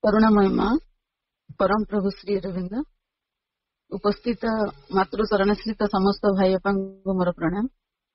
करुणामय माँ परम प्रभु श्री अरविंद उपस्थित मातृचरणस्थित समस्त भाई बापा मोर प्रणाम।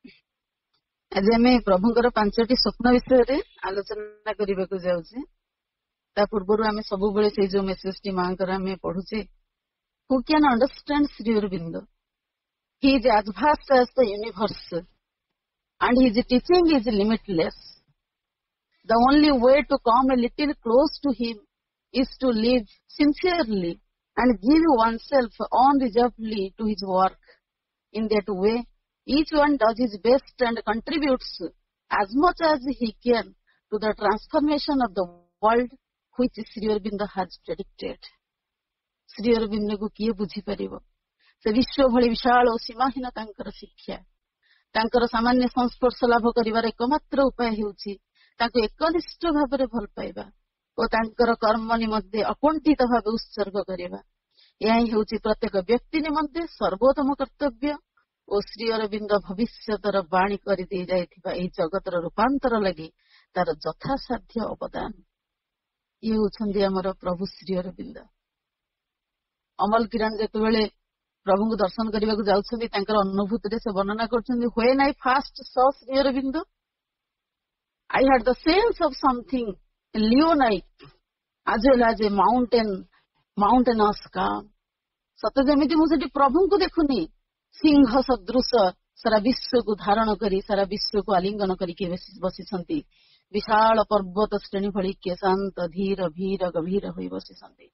आज आम प्रभुंर 5टी स्वप्न विषय आलोचना करने को जाऊे। ता पूर्व आम सब से जो मेसेज टी माँ आम पढ़ुचे who can understand Sri Aurobindo he is as vast as the universe and his teaching is limitless. The only way to come a little close to him is to live sincerely and give oneself unreservedly to his work. In that way, each one does his best and contributes as much as he can to the transformation of the world which Sri Aurobindo has predicted. Sri Aurobindo को किए बुझी परिबो से विश्व भली विशाल और सीमाहीन तांकर शिक्षा तांकर सामान्य संस्पर्श लाभ करिवार एकमात्र उपाय हेउची ताको एकनिष्ठ भाव भल पाइबा और तांकर कर्म निमंते अकुंठित भाव उत्सर्ग करिबा। यही हेउची प्रत्येक व्यक्ति निमंते सर्वोत्तम कर्तव्य और श्री अरविंद भविष्यतर बाणी करि दे जाइथिबा एही जगतर रूपांतर लागि तार यथासाध्य अवदान। ये होछन्दी हमर प्रभु श्री अरविंद। अमल किरण जेतेबेले प्रभु को दर्शन करने को जाउछन्दी तांकर अनुभूति से वर्णना करछन्दी when I first saw Sri Aurobindo I had the sense of something leonite as well as a mountainous calm. सत जमिति मु सेठी प्रभु को देखुनी सिंह सदृश सारा विश्व को धारण करी सारा विश्व को आलिंगन करके बसिसंती विशाल पर्वत श्रेणी भली के शांत धीर भीर गभीर होई बसिसंती।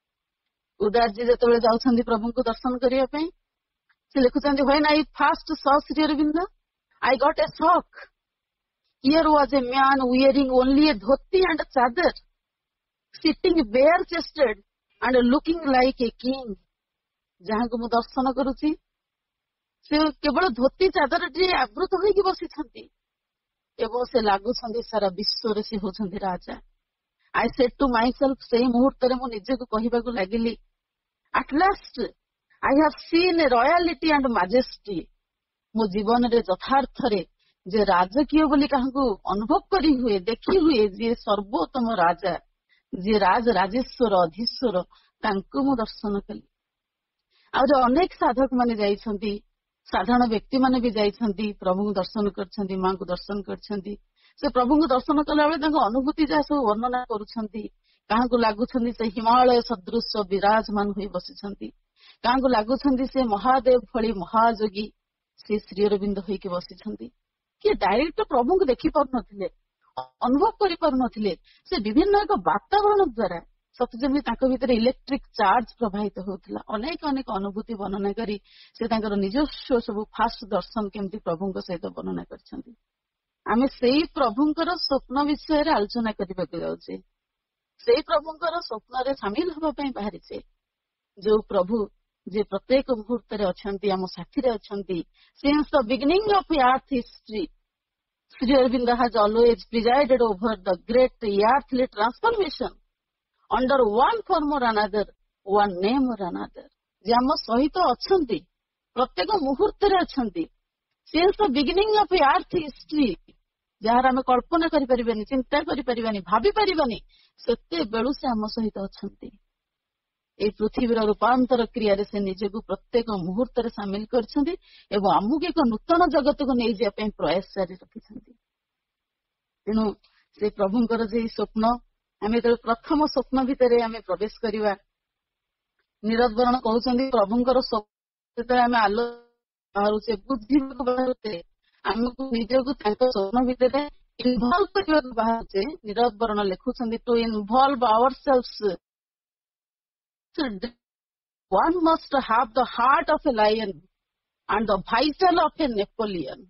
उदार जी जेतेबेले जाउछन्दी प्रभु को दर्शन करिया पई से लिखुछन्ती when I first saw Sri Aurobindo I got a shock. Here was a man wearing only a dhoti and a chadar, sitting bare-chested and looking like a king. जहाँ को मु दर्शन करुची से केवल धोती चादर टी आवृत होइकी बसिछन्ती एवं से लागुछन्ती सारा विश्व रे से होछन्ती राजा। I said to myself सेही मुहूर्त रे मु निजे को कहिबा को लागिली at last I have seen a royalty and majesty। मो जीवन रे यथार्थ रे जे राजकीय बोली काहको अनुभव करी हुए देखी हुए जे सर्वोत्तम राजा जे राजेश्वर अधीश्वर तांको मु दर्शन कली। आ जो अनेक साधक माने जाइछन्ती साधारण व्यक्ति माने भी जाइछन्ती प्रभु को दर्शन करछन्ती मां को दर्शन करछन्ती से प्रभु को दर्शन कला बेले तांको अनुभूति जा सब वर्णना करूछन्ती। काहको लागुछन्ती से हिमालय सदृश विराजमान होई बसिछन्ती काहको लागुछन्ती से महादेव भली महाजोगी से श्री अरविंद होई के बसिछन्ती कि डायरेक्ट प्रभु को देखी पार नथिले अनुभव करि पार नथिले से विभिन्न एक वातावरण द्वारा सतजमी तांको भितर इलेक्ट्रिक चार्ज प्रवाहित होउतला अनेक अनेक अनुभूति वर्णना करी से तांकर निजस्व सब फास्ट दर्शन केमती प्रभु को सहित वर्णना करछन्ती। आमे सेही प्रभुंकर स्वप्न विषय रे आलोचना करिबा को जाउछे। सेही प्रभुंकर स्वप्न रे शामिल होबा पई बाहरिछे जो प्रभु जे प्रत्येक मुहूर्त रे अछंती आम साथी रे अछंती since the beginning of earth history Sri Aurobindo has always presided over the great earthly transformation under one form or another one name or another जे आम सहित अछंती प्रत्येक मुहूर्त रे अछंती since the beginning of earth history जार आम कल्पना करि परिबानी चिंता करि परिबानी भाबी परिबानी सेते बेलु से आम सहित अछंती। ए पृथ्वीर रूपांतर क्रिया से निजक प्रत्येक मुहूर्त सामिल करछन्ती एवं आमुक एक नूतन जगत को नहीं जाय पई प्रयास जारी रखिछन्ती। तेणु से प्रभुंकर जे स्वप्न आमे तो प्रथम स्वप्न भितरे आमे प्रवेश करिवा निरद्वरण कहउछन्ती प्रभुंकर स्वप्न आमे आलो बाहरुचे बुद्धिको बाहरुते आमको निजक तांको स्वप्न भितरे इन्वॉल्व करिवा बाहरुचे निरद्वरण लिखुछन्ती to involve ourselves one must have the heart of a lion and the vital of a Napoleon।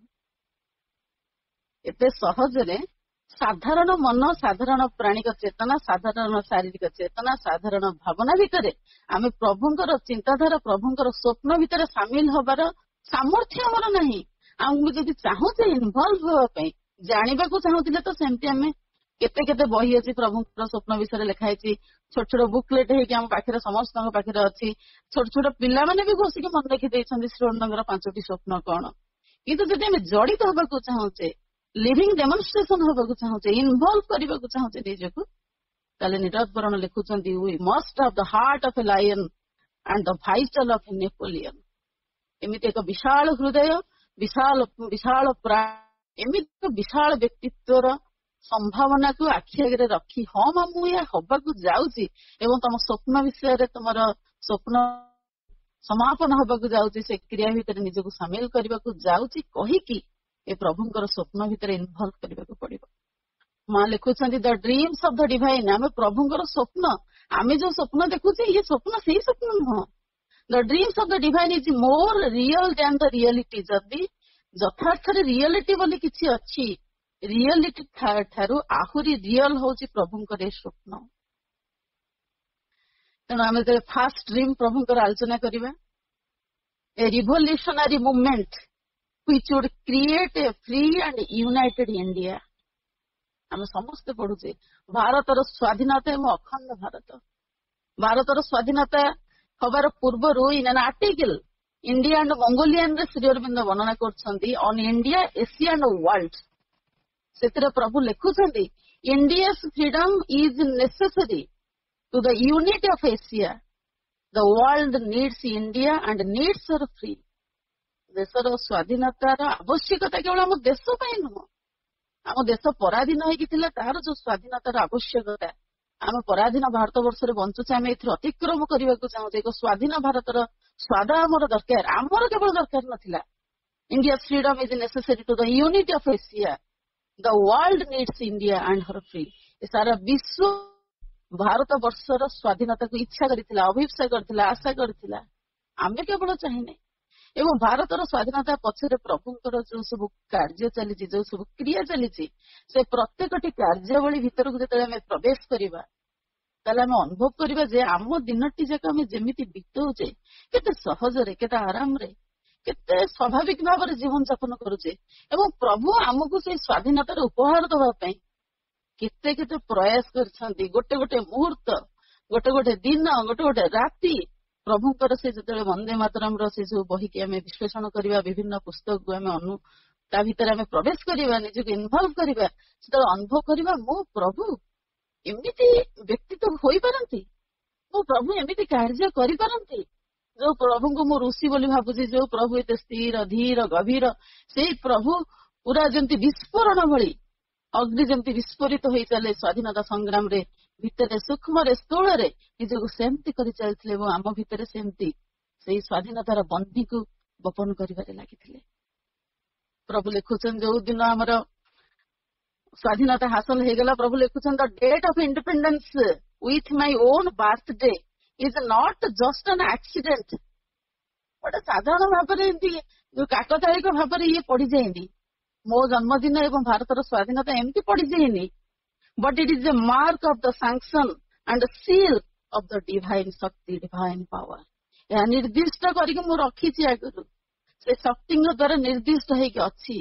एते सहजरे साधारण मन साधारण प्राणिक चेतना साधारण शारीरिक चेतना साधारण भावना भितरे आमे प्रभुंकर चिंताधारा प्रभुंकर स्वप्न भितरे सामिल होबार सामर्थ्य हमर नहीं। आम जदि चाहूचे इन्वॉल्व होबा पई जानिबा को चाहूतिले तो सेमति आमे केते केते बही अछि प्रभुंकर स्वप्न विषय लिखाई छोट छोट बुकलेट है आम पाखे समस्त पाखे अच्छी छोट छोट पिला माने भी घोषिक मन रखी श्री अरविंदर 5टी स्वप्न कौन किंतु जदि आम जड़ित होगा चाहूचे लिविंग डेमोन्स्ट्रेशन होगा चाहूचे इनवॉल्व करने चाहूचे निजक ତାହେଲେ ନିରଜ ବରଣ ଲେଖୁଛନ୍ତି we must have the heart of a lion and the vital of a Napoleon। ଏମିତି ଏକ ବିଶାଳ ହୃଦୟ, ବିଶାଳ ବିଶାଳ ଏମିତି ଏକ ବିଶାଳ ବ୍ୟକ୍ତିତ୍ୱର ସମ୍ଭାବନାକୁ ଆଖି ଆଗରେ ରଖି ହଁ ମା ମୁଁ ଏହା ହବାକୁ ଯାଉଛି ଏବଂ ତମ ସ୍ୱପ୍ନ ବିଷୟରେ ତୁମର ସ୍ୱପ୍ନ ସମାପନ ହବାକୁ ଯାଉଛି, ସେ କ୍ରିୟା ଭିତରେ ନିଜକୁ ସାମିଲ କରିବାକୁ ଯାଉଛି କହିକି ଏ ପ୍ରଭୁଙ୍କର ସ୍ୱପ୍ନ ଭିତରେ ଇନଭଲ୍ଭ କରିବାକୁ ପଡିବ। ମା ଲେଖୁଛନ୍ତି the dreams of the divine, ଆମେ ପ୍ରଭୁଙ୍କର ସ୍ୱପ୍ନ, ଆମେ ଯୋଉ ସ୍ୱପ୍ନ ଦେଖୁଛେ ଇଏ ସ୍ୱପ୍ନ ସେଇ ସ୍ୱପ୍ନ ନୁହଁ। The dreams of the divine is more real than the reality. ଯଦି ଯଥାର୍ଥରେ ରିଆଲିଟି ବୋଲି କିଛି ଅଛି, ରିଆଲିଟି ଠାରୁ ଆହୁରି ରିଅଲ ହଉଛି ପ୍ରଭୁଙ୍କର ଏ ସ୍ୱପ୍ନ। ତେଣୁ ଆମେ ଯେତେବେଳେ ଫାଷ୍ଟ ଡ୍ରିମ୍ ପ୍ରଭୁଙ୍କର ଆଲୋଚନା କରିବା, a revolutionary movement which would create a free and united India। ଆମେ ସମସ୍ତେ ପଢୁଛେ ଭାରତର ସ୍ୱାଧୀନତା ଏବଂ ଅଖଣ୍ଡ ଭାରତ। ଭାରତର ସ୍ୱାଧୀନତା ହବାର ପୂର୍ବରୁ in an article India and ମଙ୍ଗୋଲିଆନରେ ଶ୍ରୀ ଅରବିନ୍ଦ ବର୍ଣ୍ଣନା କରୁଛନ୍ତି on India, Asia and world. ସେଥିରେ ପ୍ରଭୁ ଲେଖୁଛନ୍ତି ଇଣ୍ଡିଆ's freedom is necessary to the unity of Asia। The world needs India and needs her free। ଦେଶର ସ୍ୱାଧୀନତାର ଆବଶ୍ୟକତା କେବଳ ଆମ ଦେଶ ପାଇଁ ନୁହଁ, ଆମ ଦେଶ ପରାଧୀନ ହେଇକି ଥିଲା, ତାହାର ଯୋଉ ସ୍ୱାଧୀନତାର ଆବଶ୍ୟକତା, ଆମେ ପରାଧୀନ ଭାରତ ବର୍ଷରେ ବଞ୍ଚୁଛେ, ଆମେ ଏଥିରେ ଅତିକ୍ରମ କରିବାକୁ ଚାହୁଁଛେ। ଏକ ସ୍ୱାଧୀନ ଭାରତର ସ୍ୱାଦ ଆମର ଦରକାର, ଆମର କେବଳ ଦରକାର ନଥିଲା। ଇଣ୍ଡିଆ's freedom is necessary to the unity of Asia। The world needs India and her free। ସାରା ବିଶ୍ୱ ଭାରତ ବର୍ଷର ସ୍ୱାଧୀନତାକୁ ଇଚ୍ଛା କରିଥିଲା, ଅଭିପ୍ସା କରିଥିଲା, ଆଶା କରିଥିଲା, ଆମେ କେବଳ ଚାହିଁନେ। ଏବଂ ଭାରତର ସ୍ୱାଧୀନତା ପଛରେ ପ୍ରଭୁଙ୍କର ଯୋଉ ସବୁ କାର୍ଯ୍ୟ ଚାଲିଛି, ଯୋଉ ସବୁ କ୍ରିୟା ଚାଲିଛି, ସେ ପ୍ରତ୍ୟେକଟି କାର୍ଯ୍ୟାବଳୀ ଭିତରକୁ ଯେତେବେଳେ ଆମେ ପ୍ରବେଶ କରିବା, ତାହେଲେ ଆମେ ଅନୁଭବ କରିବା ଯେ ଆମ ଦିନଟି ଯାକ ଆମେ ଯେମିତି ବିତଉଛେ, କେତେ ସହଜରେ, କେତେ ଆରାମରେ, କେତେ ସ୍ୱାଭାବିକ ଭାବରେ ଜୀବନ ଯାପନ କରୁଛେ। ଏବଂ ପ୍ରଭୁ ଆମକୁ ସେଇ ସ୍ୱାଧୀନତାର ଉପହାର ଦେବା ପାଇଁ କେତେ କେତେ ପ୍ରୟାସ କରିଛନ୍ତି। ଗୋଟେ ଗୋଟେ ମୁହୂର୍ତ୍ତ, ଗୋଟେ ଗୋଟେ ଦିନ, ଗୋଟେ ଗୋଟେ ରାତି ପ୍ରଭୁଙ୍କର ସେ ଯେତେବେଳେ ବନ୍ଦେ ମାତରମର ସେ ଯୋଉ ବହିକି ଆମେ ବିଶ୍ଳେଷଣ କରିବା, ବିଭିନ୍ନ ପୁସ୍ତକକୁ ଆମେ ତା ଭିତରେ ଆମେ ପ୍ରବେଶ କରିବା, ନିଜକୁ ଇନଭଲ୍ଭ କରିବା, ସେତେବେଳେ ଅନୁଭବ କରିବା ମୋ ପ୍ରଭୁ ଏମିତି ବ୍ୟକ୍ତିତ୍ୱ ହୋଇପାରନ୍ତି, ମୋ ପ୍ରଭୁ ଏମିତି କାର୍ଯ୍ୟ କରିପାରନ୍ତି। ଯୋଉ ପ୍ରଭୁଙ୍କୁ ମୁଁ ଋଷି ବୋଲି ଭାବୁଛି, ଯୋଉ ପ୍ରଭୁ ଏତେ ସ୍ଥିର, ଧୀର, ଗଭୀର, ସେଇ ପ୍ରଭୁ ପୁରା ଯେମିତି ବିସ୍ଫୋରଣ ଭଳି ଅଗ୍ନି ଯେମିତି ବିସ୍ଫୋରିତ ହୋଇ ଚାଲେ ସ୍ୱାଧୀନତା ସଂଗ୍ରାମରେ, ଭିତରେ ସୂକ୍ଷ୍ମରେ ସ୍ଥୂଳରେ ନିଜକୁ ସେମିତି କରି ଚାଲିଥିଲେ ଏବଂ ଆମ ଭିତରେ ସେମିତି ସେଇ ସ୍ୱାଧୀନତାର ବନ୍ଦୀକୁ ବପନ କରିବାରେ ଲାଗିଥିଲେ। ପ୍ରଭୁ ଲେଖୁଛନ୍ତି ଯୋଉ ଦିନ ଆମର ସ୍ୱାଧୀନତା ହାସଲ ହେଇଗଲା, ପ୍ରଭୁ ଲେଖୁଛନ୍ତି the date of independence with my own birthday is not just an accident. ଗୋଟେ ସାଧାରଣ ଭାବରେ ଏମିତି ଯୋଉ କାକତାଳିକ ଭାବରେ ଇଏ ପଡିଯାଇନି, ମୋ ଜନ୍ମଦିନ ଏବଂ ଭାରତର ସ୍ୱାଧୀନତା ଏମିତି ପଡିଯାଇନି, but it is a mark of the sanction and seal of the divine Shakti, divine power। ଏହା ନିର୍ଦ୍ଦିଷ୍ଟ କରିକି ମୁଁ ରଖିଛି ଆଗରୁ, ସେ ଶକ୍ତିଙ୍କ ଦ୍ୱାରା ନିର୍ଦ୍ଦିଷ୍ଟ ହେଇକି ଅଛି।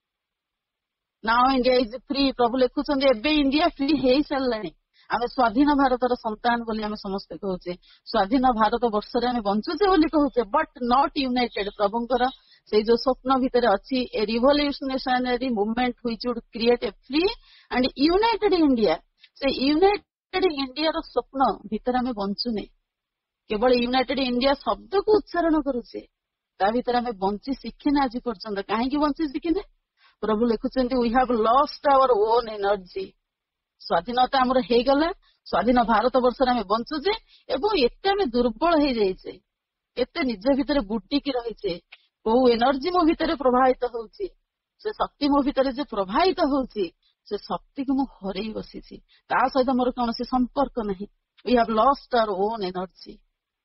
Now India is free। ପ୍ରଭୁ ଲେଖୁଛନ୍ତି ଏବେ ଇଣ୍ଡିଆ ଫ୍ରି ହେଇସାରିଲାଣି। ଆମେ ସ୍ୱାଧୀନ ଭାରତର ସନ୍ତାନ ବୋଲି ଆମେ ସମସ୍ତେ କହୁଛେ, ସ୍ୱାଧୀନ ଭାରତ ବର୍ଷରେ ଆମେ ବଞ୍ଚୁଛେ ବୋଲି କହୁଛେ, ବଟ୍ ନଟ୍ ୟୁନାଇଟେଡ୍। ପ୍ରଭୁଙ୍କର ସେଇ ଯୋଉ ସ୍ୱପ୍ନ ଭିତରେ ଅଛି a revolutionary movement which would create a free and united India। ସେ ୟୁନାଇଟେଡ୍ ଇଣ୍ଡିଆର ସ୍ୱପ୍ନ ଭିତରେ ଆମେ ବଞ୍ଚୁନେ, କେବଳ ୟୁନାଇଟେଡ୍ ଇଣ୍ଡିଆ ଶବ୍ଦକୁ ଉଚ୍ଚାରଣ କରୁଛେ, ତା ଭିତରେ ଆମେ ବଞ୍ଚି ଶିଖିନେ ଆଜି ପର୍ଯ୍ୟନ୍ତ। କାହିଁକି ବଞ୍ଚି ଶିଖିନେ? ପ୍ରଭୁ ଲେଖୁଛନ୍ତି we have lost our own energy। ସ୍ୱାଧୀନତା ଆମର ହେଇଗଲା, ସ୍ୱାଧୀନ ଭାରତ ବର୍ଷରେ ଆମେ ବଞ୍ଚୁଛେ ଏବଂ ଏତେ ଆମେ ଦୁର୍ବଳ ହେଇଯାଇଛେ, ଏତେ ନିଜ ଭିତରେ ବୁଡିକି ରହିଛେ। କୋଉ ଏନର୍ଜି ମୋ ଭିତରେ ପ୍ରବାହିତ ହଉଛି, ସେ ଶକ୍ତି ମୋ ଭିତରେ ଯେ ପ୍ରବାହିତ ହଉଛି, ସେ ଶକ୍ତିକୁ ମୁଁ ହରେଇ ବସିଛି, ତା ସହିତ ମୋର କୌଣସି ସମ୍ପର୍କ ନାହିଁ। we have lost our own energy।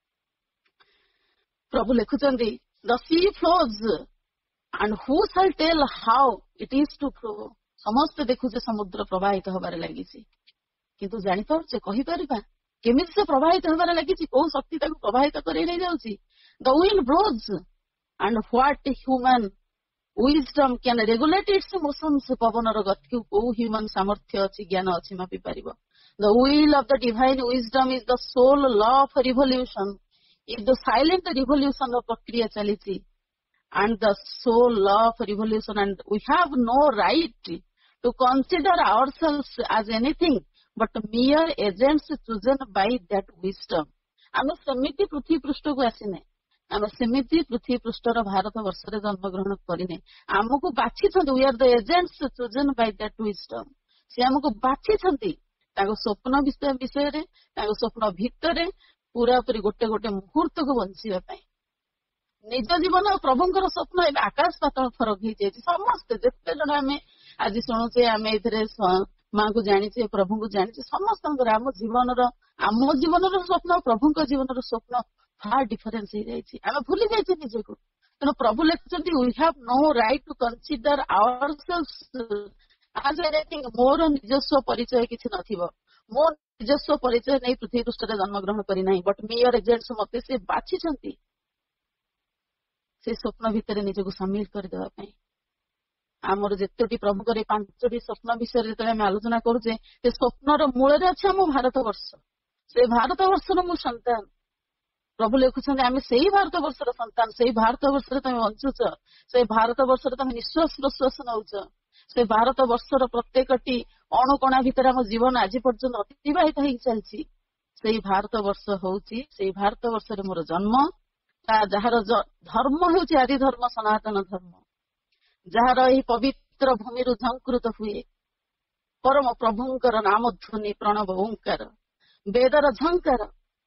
ପ୍ରଭୁ ଲେଖୁଛନ୍ତି the sea flows and who shall tell how it is to flow। ସମସ୍ତେ ଦେଖୁଛେ ସମୁଦ୍ର ପ୍ରବାହିତ ହେବାରେ ଲାଗିଛି, କିନ୍ତୁ ଜାଣିପାରୁଛେ, କହିପାରିବା କେମିତି ସେ ପ୍ରବାହିତ ହେବାରେ ଲାଗିଛି, କୋଉ ଶକ୍ତି ତାକୁ ପ୍ରବାହିତ କରି ନେଇଯାଉଛି। the wind blows and what human wisdom can regulate its motions। ପବନର ଗତିକୁ କୋଉ ହ୍ୟୁମାନ ସାମର୍ଥ୍ୟ ଅଛି, ଜ୍ଞାନ ଅଛି ମାପି ପାରିବ। the will of the divine wisdom is the sole law of revolution। if the silent revolution ର ପ୍ରକ୍ରିୟା ଚାଲିଛି and the sole law of revolution, and we have no right to consider ourselves as anything but mere agents chosen by that wisdom. ଆମେ ସେମିତି ପୃଥିବୀ ପୃଷ୍ଠକୁ ଆସିନେ, ଆମେ ସେମିତି ପୃଥିବୀ ପୃଷ୍ଠର ଭାରତ ବର୍ଷରେ ଜନ୍ମଗ୍ରହଣ କରିନେ। ଆମକୁ ବାଛିଛନ୍ତି, we are the agents chosen by that wisdom. ସେ ଆମକୁ ବାଛିଛନ୍ତି ତାଙ୍କ ସ୍ୱପ୍ନ ବିଷୟରେ, ତାଙ୍କ ସ୍ୱପ୍ନ ଭିତରେ ପୁରାପୁରି ଗୋଟେ ଗୋଟେ ମୁହୂର୍ତ୍ତକୁ ବଞ୍ଚିବା ପାଇଁ। ନିଜ ଜୀବନ ଆଉ ପ୍ରଭୁଙ୍କର ସ୍ୱପ୍ନ ଏବେ ଆକାଶ ପାତାଳ ଫରକ ହେଇଯାଇଛି। ସମସ୍ତେ ଯେତେ ଜଣ ଆମେ ଆଜି ଶୁଣୁଛେ, ଆମେ ଏଥିରେ ମାଙ୍କୁ ଜାଣିଛେ, ପ୍ରଭୁଙ୍କୁ ଜାଣିଛେ, ସମସ୍ତଙ୍କର ଆମ ଜୀବନର ସ୍ୱପ୍ନ, ପ୍ରଭୁଙ୍କ ଜୀବନର ସ୍ୱପ୍ନ ଫାର ଡିଫରେନ୍ସ ହେଇଯାଇଛି। ଆମେ ଭୁଲି ଯାଇଛେ ନିଜକୁ। ତେଣୁ ପ୍ରଭୁ ଲେଖୁଛନ୍ତି we have no right to consider ourselves as anything। ମୋର ନିଜସ୍ୱ ପରିଚୟ କିଛି ନଥିବ, ମୋ ନିଜସ୍ୱ ପରିଚୟ ନେଇ ପୃଥିବୀ ପୃଷ୍ଠରେ ଜନ୍ମଗ୍ରହଣ କରିନାହିଁ, ବଟ୍ ମିୟର ଏଜେଣ୍ଟସ୍ ମତେ ସେ ବାଛିଛନ୍ତି ସେ ସ୍ୱପ୍ନ ଭିତରେ ନିଜକୁ ସାମିଲ କରିଦେବା ପାଇଁ। ଆମର ଯେତୋଟି ପ୍ରଭୁଙ୍କର ଏଇ 5ଟି ସ୍ୱପ୍ନ ବିଷୟରେ ଯେତେବେଳେ ଆମେ ଆଲୋଚନା କରୁଛେ, ସେ ସ୍ୱପ୍ନର ମୂଳରେ ଅଛି ଆମ ଭାରତ ବର୍ଷ। ସେ ଭାରତ ବର୍ଷର ମୁଁ ସନ୍ତାନ। ପ୍ରଭୁ ଲେଖୁଛନ୍ତି ଆମେ ସେଇ ଭାରତ ବର୍ଷର ସନ୍ତାନ, ସେଇ ଭାରତ ବର୍ଷରେ ତମେ ବଞ୍ଚୁଛ, ସେଇ ଭାରତ ବର୍ଷରେ ତମେ ନିଶ୍ୱାସ ପ୍ରଶ୍ୱାସ ନଉଛ, ସେ ଭାରତ ବର୍ଷର ପ୍ରତ୍ୟେକଟି ଅଣୁକଣା ଭିତରେ ଆମ ଜୀବନ ଆଜି ପର୍ଯ୍ୟନ୍ତ ଅତିବାହିତ ହେଇ ଚାଲିଛି। ସେଇ ଭାରତ ବର୍ଷ ହଉଛି, ସେଇ ଭାରତ ବର୍ଷରେ ମୋର ଜନ୍ମ, ଯାହାର ଧର୍ମ ହେଉଛି ଆଦି ଧର୍ମ, ସନାତନ ଧର୍ମ, ଯାହାର ଏହି ପବିତ୍ର ଭୂମିରୁ ଝଙ୍କୃତ ହୁଏ ପରମ ପ୍ରଭୁଙ୍କର ନାମ ଧ୍ୱନି, ପ୍ରଣବ ଓଙ୍କାର, ବେଦର ଝଙ୍କାର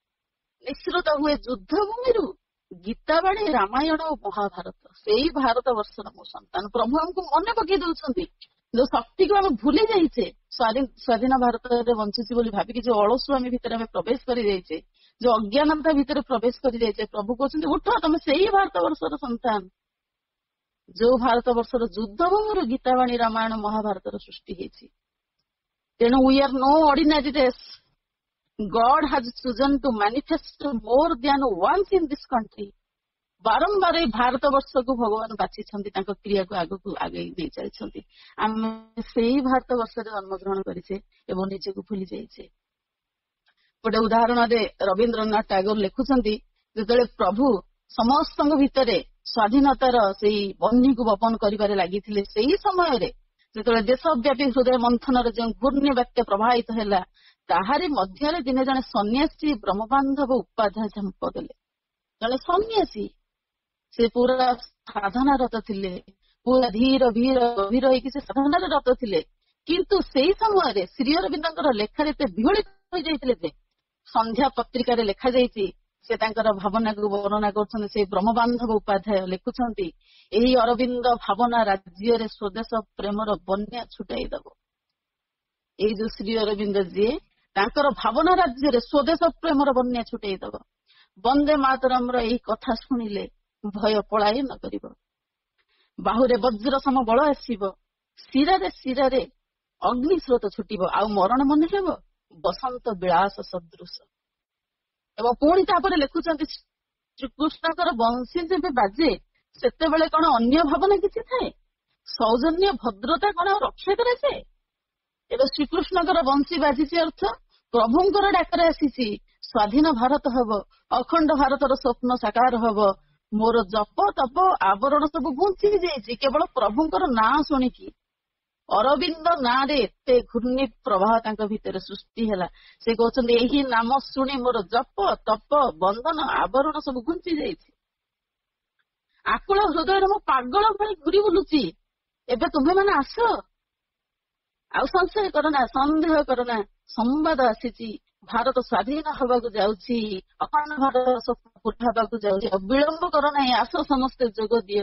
ନିଃସୃତ ହୁଏ ଯୁଦ୍ଧ ଭୂମିରୁ ଗୀତାବାଣୀ, ରାମାୟଣ ଓ ମହାଭାରତ। ସେଇ ଭାରତ ବର୍ଷର ମୋ ସନ୍ତାନ। ପ୍ରଭୁ ଆମକୁ ମନେ ପକେଇ ଦଉଛନ୍ତି ଯୋଉ ଶକ୍ତିକୁ ଆମେ ଭୁଲି ଯାଇଛେ, ସ୍ୱାଧୀନ ଭାରତରେ ବଞ୍ଚୁଛି ବୋଲି ଭାବିକି ଯୋଉ ଅଳସୁଆମୀ ଭିତରେ ଆମେ ପ୍ରବେଶ କରି ଯାଇଛେ, ଯୋଉ ଅଜ୍ଞାନତା ଭିତରେ ପ୍ରବେଶ କରି ଯାଇଛେ, ପ୍ରଭୁ କହୁଛନ୍ତି ଉଠ, ତମେ ସେଇ ଭାରତ ବର୍ଷର ସନ୍ତାନ ଯୋଉ ଭାରତ ବର୍ଷର ଯୁଦ୍ଧ ଭୂମିରୁ ଗୀତାବାଣୀ, ରାମାୟଣ, ମହାଭାରତର ସୃଷ୍ଟି ହେଇଛି। ତେଣୁ we are no ordinary race. God has chosen to manifest more than once in this country. ବାରମ୍ବାର ଏଇ ଭାରତ ବର୍ଷକୁ ଭଗବାନ ବାଛିଛନ୍ତି, ତାଙ୍କ କ୍ରିୟାକୁ ଆଗକୁ ଆଗେଇ ନେଇ ଚାଲିଛନ୍ତି। ଆମେ ସେଇ ଭାରତ ବର୍ଷରେ ଜନ୍ମଗ୍ରହଣ କରିଛେ ଏବଂ ନିଜକୁ ଭୁଲି ଯାଇଛେ। ଗୋଟେ ଉଦାହରଣରେ ରବୀନ୍ଦ୍ରନାଥ ଟାଗୋର ଲେଖୁଛନ୍ତି, ଯେତେବେଳେ ପ୍ରଭୁ ସମସ୍ତଙ୍କ ଭିତରେ ସ୍ୱାଧୀନତାର ସେଇ ବହ୍ନିକୁ ବପନ କରିବାରେ ଲାଗିଥିଲେ, ସେଇ ସମୟରେ ଯେତେବେଳେ ଦେଶବ୍ୟାପୀ ହୃଦୟ ମନ୍ଥନର ଯେଉଁ ଘୂର୍ଣ୍ଣି ବାତ୍ୟା ପ୍ରବାହିତ ହେଲା, ତାହାରି ମଧ୍ୟରେ ଦିନେ ଜଣେ ସନ୍ନ୍ୟାସୀ ବ୍ରହ୍ମବାନ୍ଧବ ଉପାଧ୍ୟାୟ ଝାମ୍ପ ଦେଲେ। ଜଣେ ସନ୍ନ୍ୟାସୀ, ସେ ପୁରା ସାଧନାରତ ଥିଲେ, ପୁରା ଧୀର ଭୀର ଗଭୀର ହେଇକି ସେ ସାଧନାରେ ରତ ଥିଲେ। କିନ୍ତୁ ସେଇ ସମୟରେ ଶ୍ରୀ ଅରବିନ୍ଦଙ୍କର ଲେଖାରେ ଏତେ ବିହଳିତ ହୋଇଯାଇଥିଲେ ଯେ ସନ୍ଧ୍ୟା ପତ୍ରିକାରେ ଲେଖାଯାଇଛି, ସେ ତାଙ୍କର ଭାବନାକୁ ବର୍ଣ୍ଣନା କରୁଛନ୍ତି। ସେ ବ୍ରହ୍ମବାନ୍ଧବ ଉପାଧ୍ୟାୟ ଲେଖୁଛନ୍ତି, ଏହି ଅରବିନ୍ଦ ଭାବନା ରାଜ୍ୟରେ ସ୍ୱଦେଶ ପ୍ରେମର ବନ୍ୟା ଛୁଟାଇ ଦବ। ଏଇ ଯୋଉ ଶ୍ରୀ ଅରବିନ୍ଦ ଯିଏ, ତାଙ୍କର ଭାବନା ରାଜ୍ୟରେ ସ୍ୱଦେଶ ପ୍ରେମର ବନ୍ୟା ଛୁଟାଇ ଦବ। ବନ୍ଦେ ମାତରମର ଏହି କଥା ଶୁଣିଲେ ଭୟ ପଳାୟନ କରିବ, ବାହୁରେ ବଜ୍ର ସମ ବଳ ଆସିବ, ଶିରାରେ ଶିରାରେ ଅଗ୍ନି ସ୍ରୋତ ଛୁଟିବ, ଆଉ ମରଣ ମନେ ହେବ ବସନ୍ତ ବିଳାସ ସଦୃଶ। ଏବଂ ପୁଣି ତାପରେ ଲେଖୁଛନ୍ତି, ଶ୍ରୀକୃଷ୍ଣଙ୍କର ବଂଶୀ ଯେବେ ବାଜେ, ସେତେବେଳେ କଣ ଅନ୍ୟ ଭାବନା କିଛି ଥାଏ? ସୌଜନ୍ୟ ଭଦ୍ରତା କଣ ଆଉ ରକ୍ଷା କରାଯାଏ? ଏବେ ଶ୍ରୀକୃଷ୍ଣଙ୍କର ବଂଶୀ ବାଜିଛି ଅର୍ଥ ପ୍ରଭୁଙ୍କର ଡାକରା ଆସିଛି, ସ୍ୱାଧୀନ ଭାରତ ହବ, ଅଖଣ୍ଡ ଭାରତର ସ୍ୱପ୍ନ ସାକାର ହବ। ମୋର ଜପ ତପ ଆବରଣ ସବୁ ଘୁଞ୍ଚି ଯାଇଛି କେବଳ ପ୍ରଭୁଙ୍କର ନାଁ ଶୁଣିକି। ଅରବିନ୍ଦ ନାଁରେ ଏତେ ଘୂର୍ଣ୍ଣି ପ୍ରବାହ ତାଙ୍କ ଭିତରେ ସୃଷ୍ଟି ହେଲା। ସେ କହୁଛନ୍ତି, ଏହି ନାମ ଶୁଣି ମୋର ଜପ ତପ ବନ୍ଧନ ଆବରଣ ସବୁ ଘୁଞ୍ଚି ଯାଇଛି। ଆକୁଳ ହୃଦୟରେ ମୁଁ ପାଗଳ ଭଳି ଘୁରି ବୁଲୁଛି। ଏବେ ତୁମେମାନେ ଆସ, ଆଉ ସଂଶୟ କରନା, ସନ୍ଦେହ କରନା, ସମ୍ବାଦ ଆସିଛି, ଭାରତ ସ୍ୱାଧୀନ ହବାକୁ ଯାଉଛି, ଅଖଣ୍ଡ ଭାରତ ସ୍ୱପ୍ନ ପୂର୍ଣ୍ଣ ହେବାକୁ ଯାଉଛି। ବିଳମ୍ବ କର ନାହିଁ, ଆସ ସମସ୍ତେ ଯୋଗ ଦିଅ।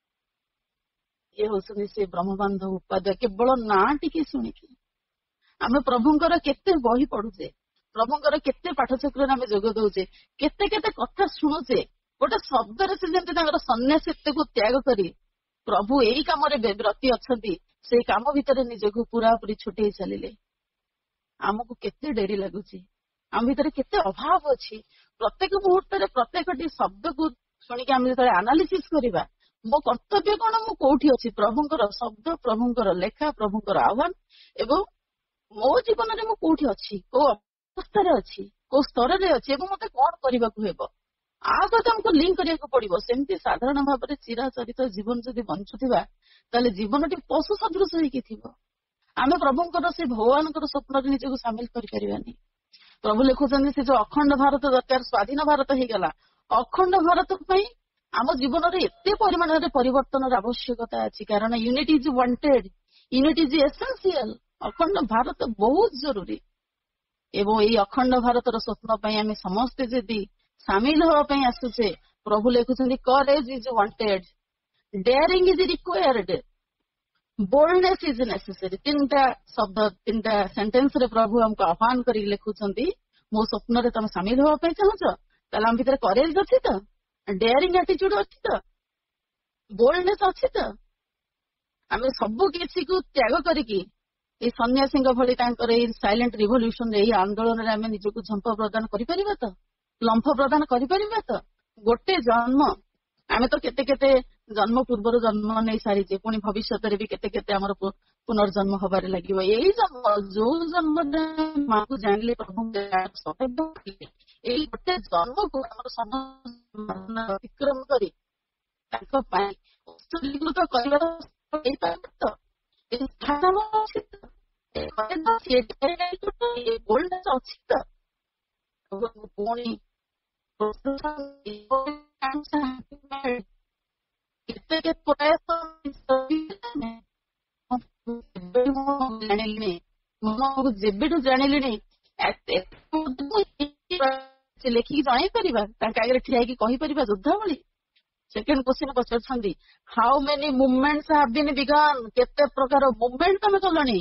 ଇଏ ହଉଛନ୍ତି ସେ ବ୍ରହ୍ମବାନ୍ଧବ ଉପାଧ୍ୟାୟ। କେବଳ ନାଁ ଟିକେ ଶୁଣିକି ଆମେ ପ୍ରଭୁଙ୍କର କେତେ ବହି ପଢୁଛେ, ପ୍ରଭୁଙ୍କର କେତେ ପାଠଚକ୍ରରେ ଆମେ ଯୋଗ ଦଉଛେ, କେତେ କେତେ କଥା ଶୁଣୁଛେ। ଗୋଟେ ଶବ୍ଦରେ ସେ ଯେମିତି ତାଙ୍କର ସନ୍ନ୍ୟାସୀତ୍ୱକୁ ତ୍ୟାଗ କରି ପ୍ରଭୁ ଏଇ କାମରେ ବ୍ରତୀ ଅଛନ୍ତି, ସେଇ କାମ ଭିତରେ ନିଜକୁ ପୁରାପୁରି ଛୁଟେଇ ଚାଲିଲେ। ଆମକୁ କେତେ ଡେରି ଲାଗୁଛି, ଆମ ଭିତରେ କେତେ ଅଭାବ ଅଛି। ପ୍ରତ୍ୟେକ ମୁହୂର୍ତ୍ତରେ ପ୍ରତ୍ୟେକଟି ଶବ୍ଦକୁ ଶୁଣିକି ଆମେ ଯେତେବେଳେ ଆନାଲିସିସ କରିବା, ମୋ କର୍ତ୍ତବ୍ୟ କଣ, ମୁଁ କୋଉଠି ଅଛି, ପ୍ରଭୁଙ୍କର ଶବ୍ଦ, ପ୍ରଭୁଙ୍କର ଲେଖା, ପ୍ରଭୁଙ୍କର ଆହ୍ୱାନ, ଏବଂ ମୋ ଜୀବନରେ ମୁଁ କୋଉଠି ଅଛି, କୋଉ ଅବସ୍ଥାରେ ଅଛି, କୋଉ ସ୍ତରରେ ଅଛି, ଏବଂ ମତେ କଣ କରିବାକୁ ହେବ, ଆ ସହିତ ଆମକୁ ଲିଙ୍କ କରିବାକୁ ପଡିବ। ସେମିତି ସାଧାରଣ ଭାବରେ ଚିରାଚରିତ ଜୀବନ ଯଦି ବଞ୍ଚୁଥିବା, ତାହେଲେ ଜୀବନଟି ପଶୁ ସଦୃଶ ହେଇକି ଥିବ। ଆମେ ପ୍ରଭୁଙ୍କର ସେ ଭଗବାନଙ୍କର ସ୍ୱପ୍ନରେ ନିଜକୁ ସାମିଲ କରିପାରିବାନି। ପ୍ରଭୁ ଲେଖୁଛନ୍ତି ସେ ଯୋଉ ଅଖଣ୍ଡ ଭାରତ ଦରକାର, ସ୍ୱାଧୀନ ଭାରତ ହେଇଗଲା, ଅଖଣ୍ଡ ଭାରତ ପାଇଁ ଆମ ଜୀବନରେ ଏତେ ପରିମାଣରେ ପରିବର୍ତ୍ତନର ଆବଶ୍ୟକତା ଅଛି। କାରଣ unity is wanted, unity is essential. ଅଖଣ୍ଡ ଭାରତ ବହୁତ ଜରୁରୀ। ଏବଂ ଏଇ ଅଖଣ୍ଡ ଭାରତର ସ୍ୱପ୍ନ ପାଇଁ ଆମେ ସମସ୍ତେ ଯଦି ସାମିଲ ହେବା ପାଇଁ ଆସୁଛେ, ପ୍ରଭୁ ଲେଖୁଛନ୍ତି courage is wanted, daring is required, boldness is necessary. ତିନିଟା ଶବ୍ଦ, ତିନିଟା ସେଣ୍ଟେନ୍ସ ରେ ପ୍ରଭୁ ଆମକୁ ଆହ୍ୱାନ କରିକି ଲେଖୁଛନ୍ତି ମୋ ସ୍ୱପ୍ନରେ ତମେ ସାମିଲ ହେବା ପାଇଁ ଚାହୁଁଛ, ତାହେଲେ ଆମ ଭିତରେ କରେଜ ଅଛି ତ, ଡେୟାରିଂ ଆଟିଚ୍ୟୁଡ ଅଛି ତ, ବୋଲ୍ଡନେସ୍ ଅଛି ତ। ଆମେ ସବୁ କିଛିକୁ ତ୍ୟାଗ କରିକି ଏଇ ସନ୍ନ୍ୟାସୀଙ୍କ ଭଳି ତାଙ୍କର ଏଇ ସାଇଲେଣ୍ଟ ରିଭଲ୍ୟୁସନ, ଏଇ ଆନ୍ଦୋଳନରେ ଆମେ ନିଜକୁ ଝମ୍ପ ପ୍ରଦାନ କରିପାରିବା ତ, ଲମ୍ଫ ପ୍ରଦାନ କରିପାରିବା ତ। ଗୋଟେ ଜନ୍ମ, ଆମେ ତ କେତେ କେତେ ଜନ୍ମ ପୂର୍ବରୁ ଜନ୍ମ ନେଇ ସାରିଛେ, ପୁଣି ଭବିଷ୍ୟତରେ ବି କେତେ କେତେ ଆମର ପୁନର୍ଜନ୍ମ ହବାରେ ଲାଗିବ। ଏଇ ଜନ୍ମ, ଯୋଉ ଜନ୍ମରେ ମାକୁ ଜାଣିଲେ ପ୍ରଭୁ ଏଇ ଗୋଟେ ଜନ୍ମକୁ ଆମର ସମସ୍ତ ଅତିକ୍ରମ କରି ତାଙ୍କ ପାଇଁ ଉତ୍ସର୍ଗୀକୃତ କରିବାର ହେଇପାରିବ ତ। ଅଛି ତ। ପୁଣି କେତେ କେତେ ପ୍ରୟାସ ଜାଣିଲିଣି, ମୁଁ ଯେବେଠୁ ଜାଣିଲିଣି ଲେଖିକି ଜଣେଇ ପାରିବା, ତାଙ୍କ ଆଗରେ ଠିଆ ହେଇକି କହିପାରିବା ଯୋଦ୍ଧା ଭଳି। ସେକେଣ୍ଡ କ୍ୱେଶ୍ଚିନ୍ ପଚାରୁଛନ୍ତି how many movements have been begun, କେତେ ପ୍ରକାର ମୁଭମେଣ୍ଟ ତମେ କଲଣି,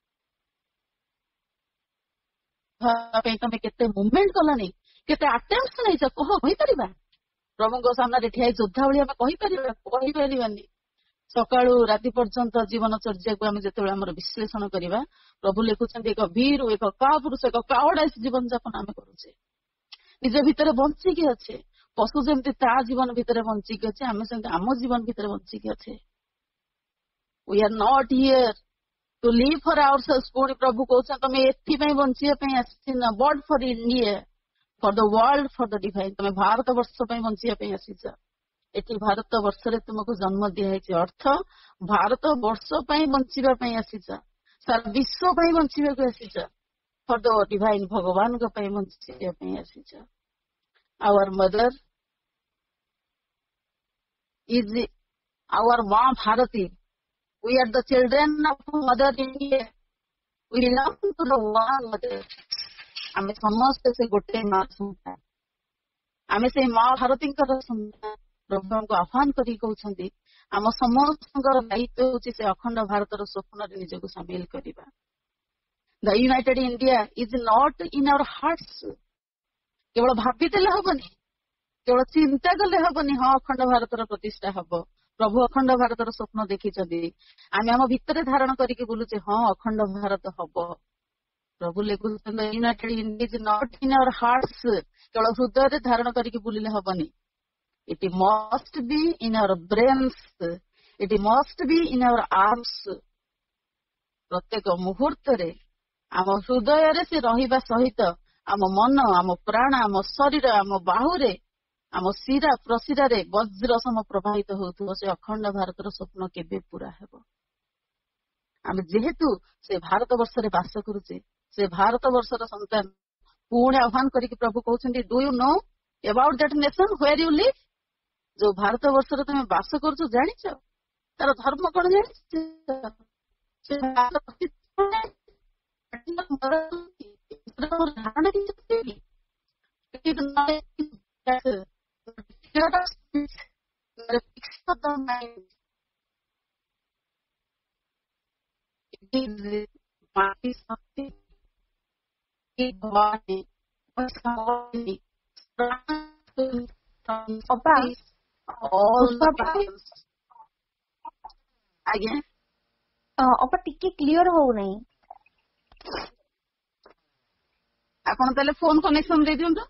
ପାଇଁ ତମେ କେତେ ମୁଭମେଣ୍ଟ କଲଣି, କେତେ ଆଟେମ୍ପ୍ଟ ନେଇଛ, କହ, କହିପାରିବା। ପ୍ରଭୁଙ୍କ ସାମ୍ନାରେ ଠିଆ ହେଇ ଯୋଦ୍ଧା ଭଳି ଆମେ କହିପାରିବା? କହିପାରିବାନି। ସକାଳୁ ରାତି ପର୍ଯ୍ୟନ୍ତ ଜୀବନଚର୍ଯ୍ୟାକୁ ଆମେ ଯେତେବେଳେ ଆମର ବିଶ୍ଳେଷଣ କରିବା, ପ୍ରଭୁ ଲେଖୁଛନ୍ତି ଏକ ଭୀରୁ, ଏକ କାପୁରୁଷ, ଏକ କାଓଡାଇସ୍ ଜୀବନ ଯାପନ ଆମେ କରୁଛେ। ନିଜ ଭିତରେ ବଞ୍ଚିକି ଅଛେ। ପଶୁ ଯେମିତି ତା ଜୀବନ ଭିତରେ ବଞ୍ଚିକି ଅଛେ, ଆମେ ସେମିତି ଆମ ଜୀବନ ଭିତରେ ବଞ୍ଚିକି ଅଛେ। We are not here to live for ourselves. ପୁଣି ପ୍ରଭୁ କହୁଛନ୍ତି ତମେ ଏଥିପାଇଁ ବଞ୍ଚିବା ପାଇଁ ଆସିନ, but for India, for the world, for the divine. ତମେ ଭାରତ ବର୍ଷ ପାଇଁ ବଞ୍ଚିବା ପାଇଁ ଆସିଛ। ଏଠି ଭାରତ ବର୍ଷରେ ତୁମକୁ ଜନ୍ମ ଦିଆହେଇଛି, ଅର୍ଥ ଭାରତ ବର୍ଷ ପାଇଁ ବଞ୍ଚିବା ପାଇଁ ଆସିଛ, ସାରା ବିଶ୍ୱ ପାଇଁ ବଞ୍ଚିବାକୁ ଆସିଛ, ଫର ଦ ଡିଭାଇନ, ଭଗବାନଙ୍କ ପାଇଁ ବଞ୍ଚିବା ପାଇଁ ଆସିଛ। Our mother is our Ma Bharati. We are the children of Mother India. We belong to the one mother. ଆମେ ସମସ୍ତେ ସେ ଗୋଟେ ମା ସନ୍ତାନ, ଆମେ ସେଇ ମା ଭାରତୀଙ୍କର ସନ୍ତାନ। ପ୍ରଭୁଙ୍କୁ ଆହ୍ୱାନ କରି କହୁଛନ୍ତି ଆମ ସମସ୍ତଙ୍କର ଦାୟିତ୍ୱ ହେଉଛି ସେ ଅଖଣ୍ଡ ଭାରତର ସ୍ୱପ୍ନରେ ନିଜକୁ ସାମିଲ କରିବା। The United India is not in our hearts. କେବଳ ଭାବିଦେଲେ ହବନି, କେବଳ ଚିନ୍ତା କଲେ ହବନି ହଁ ଅଖଣ୍ଡ ଭାରତର ପ୍ରତିଷ୍ଠା ହବ। ପ୍ରଭୁ ଅଖଣ୍ଡ ଭାରତର ସ୍ୱପ୍ନ ଦେଖିଛନ୍ତି, ଆମେ ଆମ ଭିତରେ ଧାରଣ କରିକି ବୁଲୁଛେ ହଁ ଅଖଣ୍ଡ ଭାରତ ହବ। ପ୍ରଭୁ ଲେଖୁଛନ୍ତି united India is not in our hearts, କେବଳ ହୃଦୟରେ ଧାରଣ କରିକି ବୁଲିଲେ ହବନି। It must be in our brains, it must be in our arms. ପ୍ରତ୍ୟେକ ମୁହୂର୍ତ୍ତରେ ଆମ ହୃଦୟରେ ସେ ରହିବା ସହିତ ଆମ ମନ, ଆମ ପ୍ରାଣ, ଆମ ଶରୀର, ଆମ ବାହୁରେ, ଆମ ଶିରା ପ୍ରଶିରାରେ ବଜ୍ର ସମ ପ୍ରବାହିତ ହେଉଥିବ। ସେ ଅଖଣ୍ଡ ଭାରତର ସ୍ୱପ୍ନ କେବେ ପୁରା ହେବ? ଆମେ ଯେହେତୁ ସେ ଭାରତ ବର୍ଷରେ ବାସ କରୁଛେ, ସେ ଭାରତ ବର୍ଷର ସନ୍ତାନ, ପୁଣି ଆହ୍ୱାନ କରିକି ପ୍ରଭୁ କହୁଛନ୍ତି do you know about that nation where you live? ଯୋଉ ଭାରତ ବର୍ଷରେ ତମେ ବାସ କରୁଛ ଜାଣିଛ ତାର ଧର୍ମ କଣ? ଜାଣିଛ ସେ ଧାରଣା ଅପା ଆଜ୍ଞା ଅପା ଟିକେ କ୍ଲିୟର ହଉନାହିଁ। ଆପଣ ତାହେଲେ ଫୋନ କନେକ୍ସନ ଦେଇଦିଅନ୍ତୁ।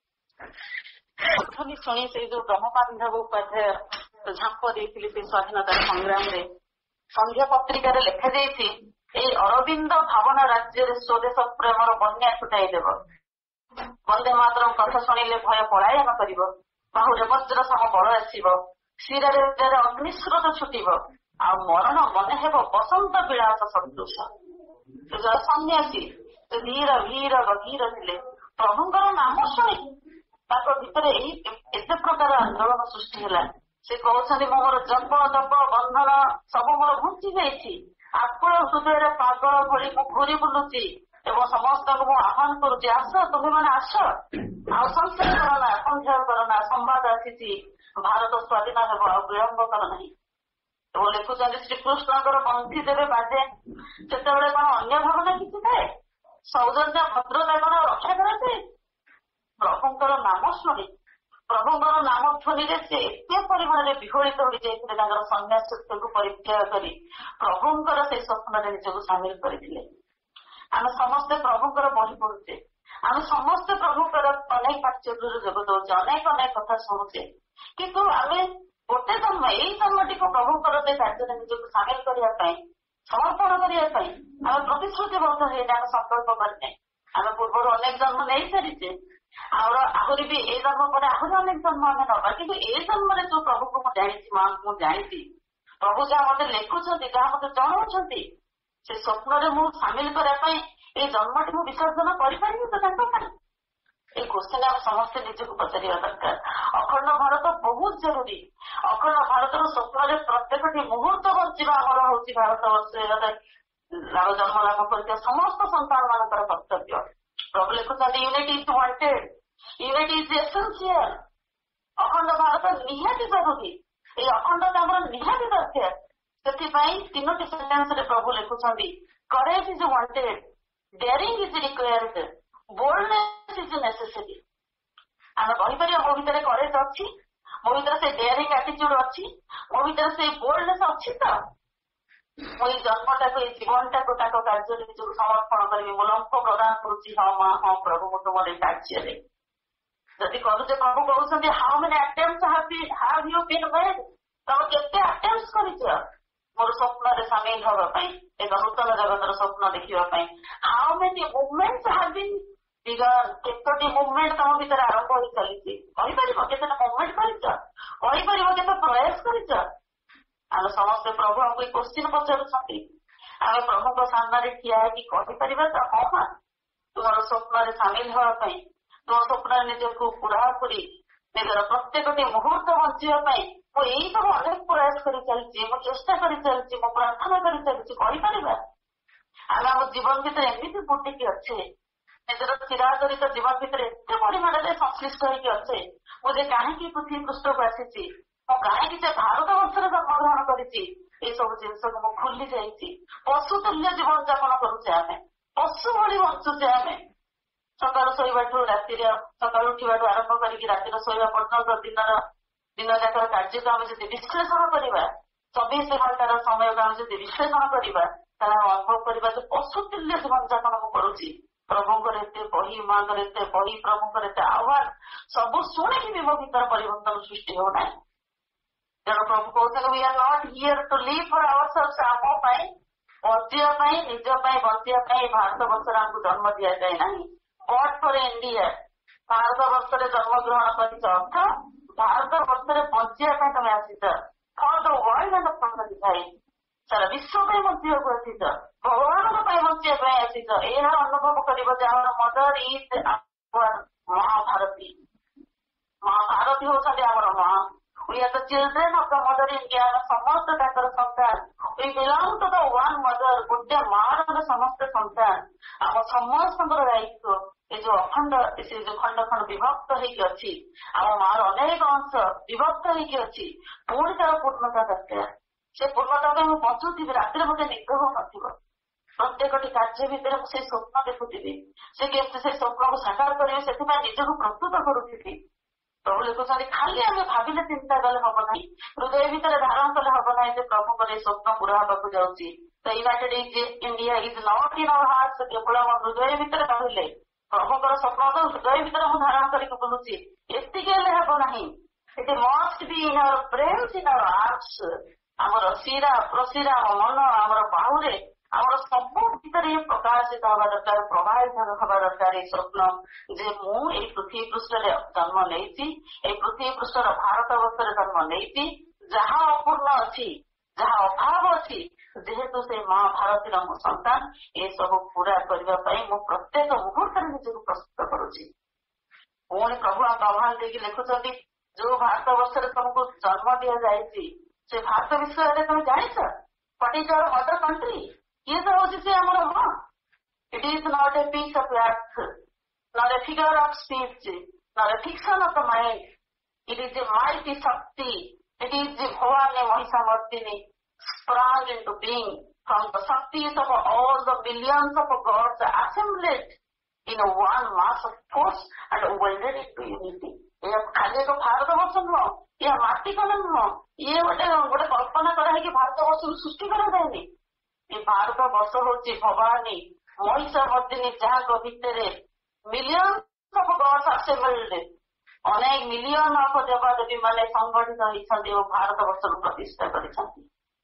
ଅଥବି ଶୁଣି ସେଇ ଯୋଉ ବ୍ରହ୍ମପାନ୍ଧବ ଉପାଧ୍ୟାୟ ଝାମ୍ପ ଦେଇଥିଲି ସେ ସ୍ୱାଧୀନତା ସଂଗ୍ରାମରେ, ସନ୍ଧ୍ୟା ପତ୍ରିକାରେ ଲେଖାଯାଇଛି ଏଇ ଅରବିନ୍ଦ ଭାବନା ରାଜ୍ୟରେ ସ୍ୱଦେଶ ପ୍ରେମର ବନ୍ୟା ଛୁଟାଇଦେବ। ବନ୍ଦେ ମାତରମ୍ କଥା ଶୁଣିଲେ ଭୟ ପଳାୟନ କରିବ, ବାହୁରେ ବଜ୍ର ସମ ବଳ ଆସିବ, ଶିରରେ ଅଗ୍ନିସ୍ରୋତ ଛୁଟିବ, ଆଉ ମରଣ ମନେ ହେବ ବସନ୍ତ ବିଳାସ ସଦୃଶ। ସନ୍ନ୍ୟାସୀ ଧୀର ଭୀର ଗଭୀର ଥିଲେ, ପ୍ରଭୁଙ୍କର ନାମ ଶୁଣି ତାଙ୍କ ଭିତରେ ଏତେ ପ୍ରକାର ଆନ୍ଦୋଳନ ସୃଷ୍ଟି ହେଲା। ସେ କହୁଛନ୍ତି ମୁଁ ମୋର ଜପ ତପ ବନ୍ଧନ ସବୁ ମୋର ଘୁଞ୍ଚି ଯାଇଛି, ଆକୁଳ ହୃଦୟରେ ପାଗଳ ଭଳି ମୁଁ ଘୁରି ବୁଲୁଛି ଏବଂ ସମସ୍ତଙ୍କୁ ମୁଁ ଆହ୍ୱାନ କରୁଛି, ଆସ ତୁମେ ମାନେ ଆସ, ଆଉ ସଂଶୟ କର ନା, ସନ୍ଦେହ କର ନା, ସମ୍ବାଦ ଆସିଛି, ଭାରତ ସ୍ୱାଧୀନ ହେବ, ଆଉ ବିଳମ୍ବ କର ନାହିଁ। ଏବଂ ଲେଖୁଛନ୍ତି ଶ୍ରୀକୃଷ୍ଣଙ୍କର ପନ୍ଥୀ ଯେବେ ବାଜେ ସେତେବେଳେ କଣ ଅନ୍ୟ ଭାବନା କିଛି ଥାଏ? ସୌଜନ୍ୟ ଭଦ୍ରତା କଣ ରକ୍ଷା କରାଯାଏ? ପ୍ରଭୁଙ୍କର ନାମ ଶୁଣି ପ୍ରଭୁଙ୍କର ନାମ ଧ୍ୱନିରେ ସେ ଏତେ ପରିମାଣରେ ବିହଳିତ ହୋଇଯାଇଥିଲେ, ତାଙ୍କର ସନ୍ନ୍ୟାସତ୍ୱକୁ ପରିତ୍ୟାଗ କରି ପ୍ରଭୁଙ୍କର ସେଇ ସ୍ୱପ୍ନରେ ନିଜକୁ ସାମିଲ କରିଥିଲେ। ଆମେ ସମସ୍ତେ ପ୍ରଭୁଙ୍କର ବହି ପଢୁଛେ, ଆମେ ସମସ୍ତେ ପ୍ରଭୁଙ୍କର ଅନେକ କାର୍ଯ୍ୟରେ ଯୋଗ ଦଉଛେ, ଅନେକ ଅନେକ କଥା ଶୁଣୁଛେ, କିନ୍ତୁ ଆମେ ଗୋଟେ ଜନ୍ମ ଏଇ ଜନ୍ମଟିକୁ ପ୍ରଭୁଙ୍କର ସେ କାର୍ଯ୍ୟରେ ନିଜକୁ ସାମିଲ କରିବା ପାଇଁ ସମର୍ପଣ କରିବା ପାଇଁ ଆମେ ପ୍ରତିଶ୍ରୁତିବଦ୍ଧ ହେଇନେ, ଆମେ ସଂକଳ୍ପ କରିନେ। ଆମେ ପୂର୍ବରୁ ଅନେକ ଜନ୍ମ ନେଇ ସାରିଛେ, ଆହୁରି ବି ଏଇ ଜନ୍ମ ପରେ ଆହୁରି ଅନେକ ଜନ୍ମ ଆମେ ନବା, କିନ୍ତୁ ଏଇ ଜନ୍ମରେ ଯୋଉ ପ୍ରଭୁକୁ ମୁଁ ଜାଣିଛି, ମାଙ୍କୁ ମୁଁ ଜାଣିଛି, ପ୍ରଭୁ ଯାହା ମତେ ଲେଖୁଛନ୍ତି, ଯାହା ମତେ ଜଣାଉଛନ୍ତି, ସେ ସ୍ୱପ୍ନରେ ମୁଁ ସାମିଲ କରିବା ପାଇଁ ଏଇ ଜନ୍ମଟି ମୁଁ ବିସର୍ଜନ କରିପାରିବି ତ ତାଙ୍କ ପାଇଁ? ଏଇ କୋଶ୍ଚିନ୍ ଆମେ ସମସ୍ତେ ନିଜକୁ ପଚାରିବା ଦରକାର। ଅଖଣ୍ଡ ଭାରତ ବହୁତ ଜରୁରୀ। ଅଖଣ୍ଡ ଭାରତର ସ୍ୱପ୍ନରେ ପ୍ରତ୍ୟେକଟି ମୁହୂର୍ତ୍ତ ବଞ୍ଚିବା ଆମର ହଉଛି ଭାରତ ବର୍ଷରେ ଜନ୍ମ ଲାଭ କରିଥିବା ସମସ୍ତ ସନ୍ତାନ ମାନଙ୍କର କର୍ତ୍ତବ୍ୟ। ପ୍ରଭୁ ଲେଖୁଛନ୍ତି unity is wanted, unity is essential. ଅଖଣ୍ଡ ଭାରତ ନିହାତି ଜରୁରୀ, ଏଇ ଅଖଣ୍ଡତା ଆମର ନିହାତି ଦରକାର। ସେଥିପାଇଁ 3ଟି ସେଣ୍ଟେନ୍ସରେ ପ୍ରଭୁ ଲେଖୁଛନ୍ତି courage is wanted, daring is required, boldness is necessary. ଆମେ କହିପାରିବା ମୋ ଭିତରେ କରେଜ ଅଛି, ମୋ ଭିତରେ ସେଇ ଡେରିଂ ଆଟିଚ୍ୟୁଡ ଅଛି, ମୋ ଭିତରେ ସେଇ ବୋଲ୍ଡନେସ ଅଛି, ତ ମୁଁ ଏଇ ଜନ୍ମଟାକୁ ଏଇ ଜୀବନଟାକୁ ତାଙ୍କ କାର୍ଯ୍ୟରେ ନିଜକୁ ସମର୍ପଣ କରିବି, ମୁଁ ଲମ୍ଫ ପ୍ରଦାନ କରୁଛି। ହଁ ମା, ହଁ ପ୍ରଭୁ, ମୁଁ ତୁମର ଏଇ କାର୍ଯ୍ୟରେ ଯଦି କରୁଛେ, ପ୍ରଭୁ କହୁଛନ୍ତି how many attempt have you been made, ତମେ କେତେ ଆଟେମ୍ପ୍ଟ କରିଛ ମୋର ସ୍ୱପ୍ନରେ ସାମିଲ ହବା ପାଇଁ, ଏକ ନୂତନ ଜଗତର ସ୍ୱପ୍ନ ଦେଖିବା ପାଇଁ? How many movement have been begun, କେତୋଟି ମୁଭମେଣ୍ଟ ତମ ଭିତରେ ଆରମ୍ଭ ହୋଇ ଚାଲିଛି? କହିପାରିବ କେତେଟା ମୁଭମେଣ୍ଟ କରିଛ? କହିପାରିବ କେତେ ପ୍ରୟାସ କରିଛ? ଆମେ ସମସ୍ତେ ପ୍ରଭୁ ଆମକୁ ଏଇ କୋଶ୍ଚିନ୍ ପଚାରୁଛନ୍ତି। ଆମେ ପ୍ରଭୁଙ୍କ ସାମ୍ନାରେ ଠିଆ ହେଇକି କହିପାରିବା ତ, ହଁ ମା, ତୁମର ସ୍ୱପ୍ନରେ ସାମିଲ ହବା ପାଇଁ, ତୁମ ସ୍ୱପ୍ନରେ ନିଜକୁ ପୁରାପୁରି ନିଜର ପ୍ରତ୍ୟେକଟି ମୁହୂର୍ତ୍ତ ବଞ୍ଚିବା ପାଇଁ ମୁଁ ଏଇ ସବୁ ଅନେକ ପ୍ରୟାସ କରି ଚାଲିଛି, ମୁଁ ଚେଷ୍ଟା କରି ଚାଲିଛି, ମୁଁ ପ୍ରାର୍ଥନା କରି ଚାଲିଛି, କହିପାରିବା? ଆମେ ଆମ ଜୀବନ ଭିତରେ ଏମିତି ବୁଟିକି ଅଛେ, ନିଜର ଚିରାଚରିତ ଜୀବନ ଭିତରେ ଏତେ ପରିମାଣରେ ସଂଶ୍ଳିଷ୍ଟ ହେଇକି ଅଛେ, ମୁଁ ଯେ କାହିଁକି ପୃଥିବୀ ପୃଷ୍ଠକୁ ଆସିଛି, ମୁଁ କାହିଁକି ଯେ ଭାରତ ବର୍ଷରେ ଜନ୍ମଗ୍ରହଣ କରିଛି, ଏସବୁ ଜିନିଷକୁ ମୁଁ ଭୁଲି ଯାଇଛି। ପଶୁ ତୁଲ୍ୟ ଜୀବନ ଯାପନ କରୁଛେ, ଆମେ ପଶୁ ଭଳି ବଞ୍ଚୁଛେ। ଆମେ ସକାଳୁ ଶୋଇବାଠୁ ରାତିରେ, ସକାଳୁ ଉଠିବାଠୁ ଆରମ୍ଭ କରିକି ରାତିର ଶୋଇବା ପର୍ଯ୍ୟନ୍ତ ଦିନ ଯାକର କାର୍ଯ୍ୟକୁ ଆମେ ଯଦି ବିଶ୍ଳେଷଣ କରିବା, 24 ଘଣ୍ଟାର ସମୟକୁ ଆମେ ଯଦି ବିଶ୍ଳେଷଣ କରିବା, ତାହେଲେ ଆମେ ଅନୁଭବ କରିବା ଯେ ପଶୁ ତୁଲ୍ୟ ଜୀବନ ଯାପନ ମୁଁ କରୁଛି। ପ୍ରଭୁଙ୍କର ଏତେ ବହି, ମାଙ୍କର ଏତେ ବହି, ପ୍ରଭୁଙ୍କର ଏତେ ଆହ୍ୱାନ ସବୁ ଶୁଣିକି ବି ମୋ ଭିତରେ ପରିବର୍ତ୍ତନ ସୃଷ୍ଟି ହଉନାହିଁ। ତେଣୁ ପ୍ରଭୁ କହୁଛନ୍ତି we are not here to live for ourselves, ଆମ ପାଇଁ ବଞ୍ଚିବା ପାଇଁ, ନିଜ ପାଇଁ ବଞ୍ଚିବା ପାଇଁ ଭାରତ ବର୍ଷରେ ଆମକୁ ଜନ୍ମ ଦିଆଯାଏ ନାହିଁ। ବଟ୍ ଫର ଇଣ୍ଡିଆ, ଭାରତ ବର୍ଷରେ ଜନ୍ମଗ୍ରହଣ କରିଛ ଅର୍ଥ ଭାରତ ବର୍ଷରେ ବଞ୍ଚିବା ପାଇଁ ତମେ ଆସିଛ। For the world and for the divine, ସାରା ବିଶ୍ୱ ପାଇଁ ବଞ୍ଚିବାକୁ ଆସିଛ, ଭଗବାନଙ୍କ ପାଇଁ ବଞ୍ଚିବା ପାଇଁ ଆସିଛ। ଏହାର ଅନୁଭବ କରିବ ଯେ ଆମର ମଦର ଇଜ ମହାଭାରତୀ, ମହାଭାରତୀ ହଉଛନ୍ତି ଆମର ମା। We are the children of the mother India, ଆମେ ସମସ୍ତେ ତାଙ୍କର ସନ୍ତାନ। We belong to the one mother, ଗୋଟେ ମାର ଆମେ ସମସ୍ତେ ସନ୍ତାନ। ଆମ ସମସ୍ତଙ୍କର ଦାୟିତ୍ୱ ଏ ଯୋଉ ଅଖଣ୍ଡ, ସେ ଯୋଉ ଖଣ୍ଡ ଖଣ୍ଡ ବିଭକ୍ତ ହେଇକି ଅଛି, ଆମ ମାର ଅନେକ ଅଂଶ ବିଭକ୍ତ ହେଇକି ଅଛି, ପୁଣି ତାର ପୂର୍ଣ୍ଣତା ଦରକାର। ସେ ପୂର୍ଣ୍ଣତା ପାଇଁ ମୁଁ ବଞ୍ଚୁଥିବି, ରାତିରେ ମୋତେ ନିଦ ହଉନଥିବ, ପ୍ରତ୍ୟେକଟି କାର୍ଯ୍ୟ ଭିତରେ ମୁଁ ସେଇ ସ୍ୱପ୍ନ ଦେଖୁଥିବି, ସେ କେମିତି ସେଇ ସ୍ୱପ୍ନକୁ ସାକାର କରିବି ସେଥିପାଇଁ ନିଜକୁ ପ୍ରସ୍ତୁତ କରୁଥିବି। ପ୍ରଭୁ ଲେଖୁଛନ୍ତି ଖାଲି ଆମେ ଭାବିଲେ ଚିନ୍ତା କଲେ ହବ ନାହିଁ, ହୃଦୟ ଭିତରେ ଧାରଣ କଲେ ହବ ନାହିଁ ଯେ ପ୍ରଭୁଙ୍କର ଏଇ ସ୍ୱପ୍ନ ପୁରା ହେବାକୁ ଯାଉଛି। ତ united India is not in our hearts, କେବଳ ଆମ ହୃଦୟ ଭିତରେ ରହିଲେ ପ୍ରଭୁଙ୍କର ସ୍ୱପ୍ନ ତ ହୃଦୟ ଭିତରେ ମୁଁ ଧାରଣ କରିକି ବୁଲୁଛି, ଏତିକି ହେଲେ ହେବ ନାହିଁ। It must be in our brains, in our hearts, ଆମର ଶିରା ପ୍ରଶିରା, ଆମ ମନ, ଆମର ବାହୁରେ, ଆମର ସବୁ ଭିତରେ ପ୍ରକାଶିତ ହବା ଦରକାର, ପ୍ରବାହିତ ହବା ଦରକାର ଏଇ ସ୍ୱପ୍ନ ଯେ ମୁଁ ଏଇ ପୃଥିବୀ ପୃଷ୍ଠରେ ଜନ୍ମ ନେଇଛି, ଏଇ ପୃଥିବୀ ପୃଷ୍ଠର ଭାରତ ବର୍ଷରେ ଜନ୍ମ ନେଇଛି। ଯାହା ଅପୂର୍ଣ୍ଣ ଅଛି, जहाँ अभाव अच्छी जेहेतु से माँ भारती मो संतान ये सब पूरा करने मु प्रत्येक मुहूर्त निजक प्रस्तुत करुच्ची। पुणी प्रभु आह्वान देकी लिखुंट जो भारत वर्ष तुमको जन्म दि जाए से भारत विषय में तुम जाच what is our mother country ये तो हूँ से आम माँ। It is not a piece of earth not a figure of speech not a fiction of the mind it is a mighty shakti it is a Bhavani Mahishamardini sprang into being from the shaktis of all the millions of gods assembled in a one mass of force and welded into unity। यह खाली एक भारत वर्ष नुह यह माटी कला नुह ये गोटे कल्पना कराई भारत वर्ष सृष्टि कराए ये भारत वर्ष हूँ भवानी महिषामर्दिनी जहाँ भितर मिलियंस ऑफ गॉड्स असेंबल्ड अनेक मिलियन ऑफ देवादेवी माने संगठित होती भारत वर्ष प्रतिष्ठा कर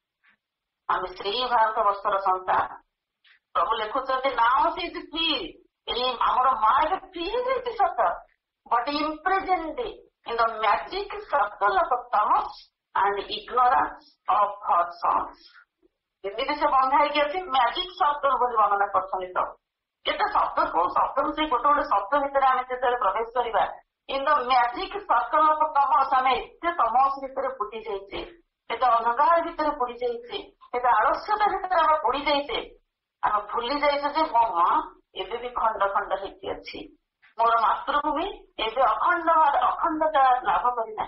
आम श्री भारत वर्षर संतान। प्रभु लिखुंट नाउ सी इज फ्री आमर माँ ए फ्री है सत but imprisoned in the magic circle of tamas and ignorance of her sons. एमती से बंधा है मैजिक सर्कल बोली वर्णना कर केते शब्द को शब्द से गोटे गोटे शब्द भितर आम जो प्रवेश करवा in the magic circle of tamas आम एत तमस भितर फुटी जाइए एत अंधकार भितर पड़ी जाइए एत आलस्यता भितर आम पड़ी जाइए आम भूली जाइए मो माँ एबे भी खंड खंड होती मोर मातृभूमि एबे अखंडता लाभ करना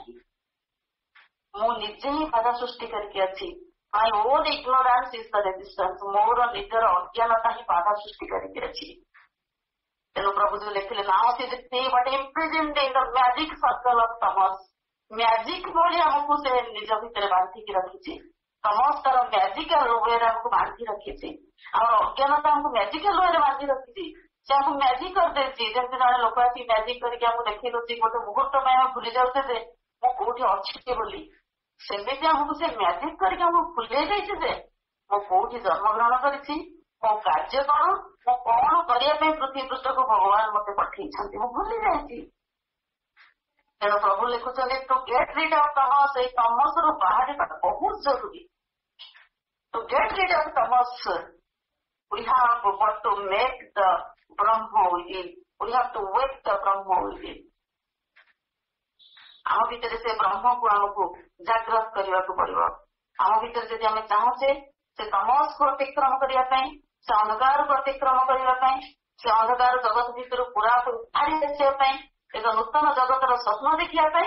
मु निजे ही बाधा सृष्टि करके अच्छी my own ignorance is the resistance मोर निजर अज्ञानता ही बाधा सृष्टि करके अच्छी। तेणु प्रभु जो लिखिले now she but imprisoned in the magic circle of tamas magic भली आमको से निज भितर बांधिकी रखी तमस तार मैजिकल वे आमको बांधि रखी आम अज्ञानता आमको मैजिकल वे बांधि रखी से आमको मैजिक करदे जमी जन लोक आस मैजिक करके आमको देखी दे गोटे मुहूर्त में आम भूली जाऊे जे मु कौटी अच्छी बोली सेमती आमको से मैजिक करके आमको भूली जाइए मु कौटी जन्मग्रहण करी मो कार्य कौन मो कौन करने पृथ्वी पृष्ठ को भगवान मत पठे मु भूली जाइए। तेणु प्रभु लिखुंट to get rid of tamas tamas रु बाहर बहुत जरूरी to get rid of tamas we have but to make the Brahma within we have to wake the Brahma within. आम भितर से ब्रह्म को आमको जागृत करने को पड़ो आम भितर जब आम चाहूचे से तमस को अतिक्रम करने से अंधकार को अतिक्रम करने से अंधकार जगत भितर पूरा बाहरी आसवाई एक नूतन जगतर स्वप्न देखा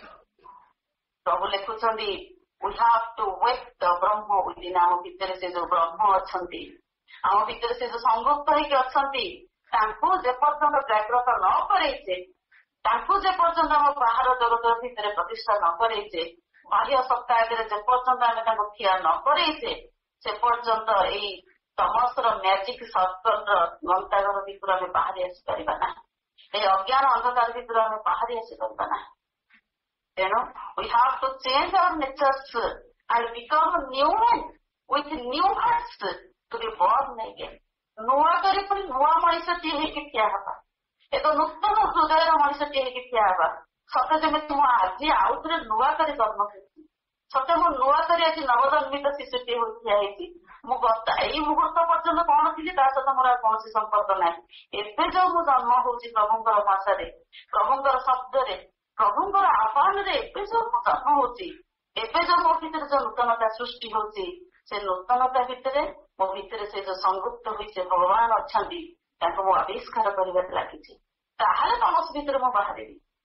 प्रभु लिखुंट we have to wake the Brahma within आम भितर से जो ब्रह्म अच्छा आम भितर से जो संयुक्त होगी अच्छा जेपर्यंत जागृत न करैचे जेपर्यंत आम बाहर जगत भितर प्रतिष्ठा न करैचे बाह्य सत्ता आगे जेपर्यंत आम ठिया न करैचे से पर्यंत यही तमसर मैजिक सर्कल गंताघर भितर आम बाहरी आसीपर ना अज्ञान अंधकार भितर आम बाहरी आसीपर ना। तेणु we have to change our natures and become new man with new hearts to be born again नुआ कर नुआ मनीषटी होगी ठिया हवा एक नूतन हृदय मनीषटी होगी ठिया हवा सत जमी आज आउ थे नुआ कर जन्म कर सत मु नुआ कर आज नवजन्मित शिशुटी हो ठिया यही मुहूर्त पर्यटन कौन थी सहित मोर कौन संपर्क ना एवं जो मु जन्म हूँ प्रभुंर भाषा प्रभुंर शब्द प्रभुंर आह्वान एवं जो मु जन्म होवे जो मो भर जो नूतनता सृष्टि होती से नूतनता भितर मो भर से जो संयुक्त हुई से भगवान अच्छा मु आविष्कार कर लगी तमस भितर मु बाहर।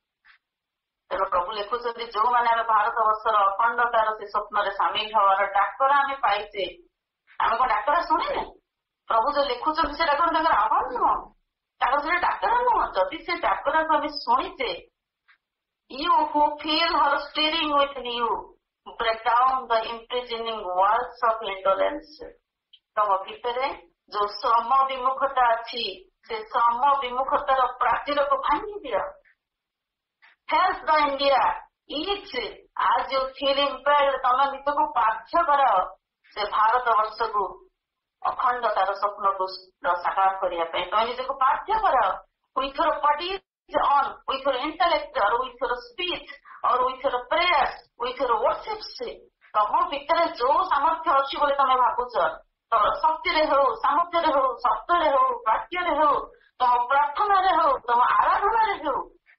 तेणु प्रभु लिखुंट जो मैंने भारत वर्षर अखंडतार से स्वप्न सामिल हवार डाकरा आम पाइचे आम कौन डाकरा शुणे प्रभु जो लिखुंट से आह्वान नुह से डाकरा नुह जदि से डाकरा को आम शुणीचे you who feel her stirring with you break down the imprisoning walls of indolence तम भितर जो श्रम विमुखता अच्छी से श्रम विमुखतार प्राचीर को भांगी दिया हेल्प द इंडिया इच आज यू फील इम्पेयर्ड तम निज को बाध्य कर से भारत वर्ष को अखंडतार स्वप्न को साकार करने तुम निज को बाध्य कर with your body on with your intellect or with your speech or with your prayers with your worships ତମ ଭିତରେ ଯୋଉ ସାମର୍ଥ୍ୟ ଅଛି ବୋଲି ତମେ ଭାବୁଛ, ତମର ଶକ୍ତିରେ ହଉ, ସାମର୍ଥ୍ୟରେ ହଉ, ଶବ୍ଦରେ ହଉ, ବାକ୍ୟରେ ହଉ, ତମ ପ୍ରାର୍ଥନାରେ ହଉ, ତମ ଆରାଧନାରେ ହଉ,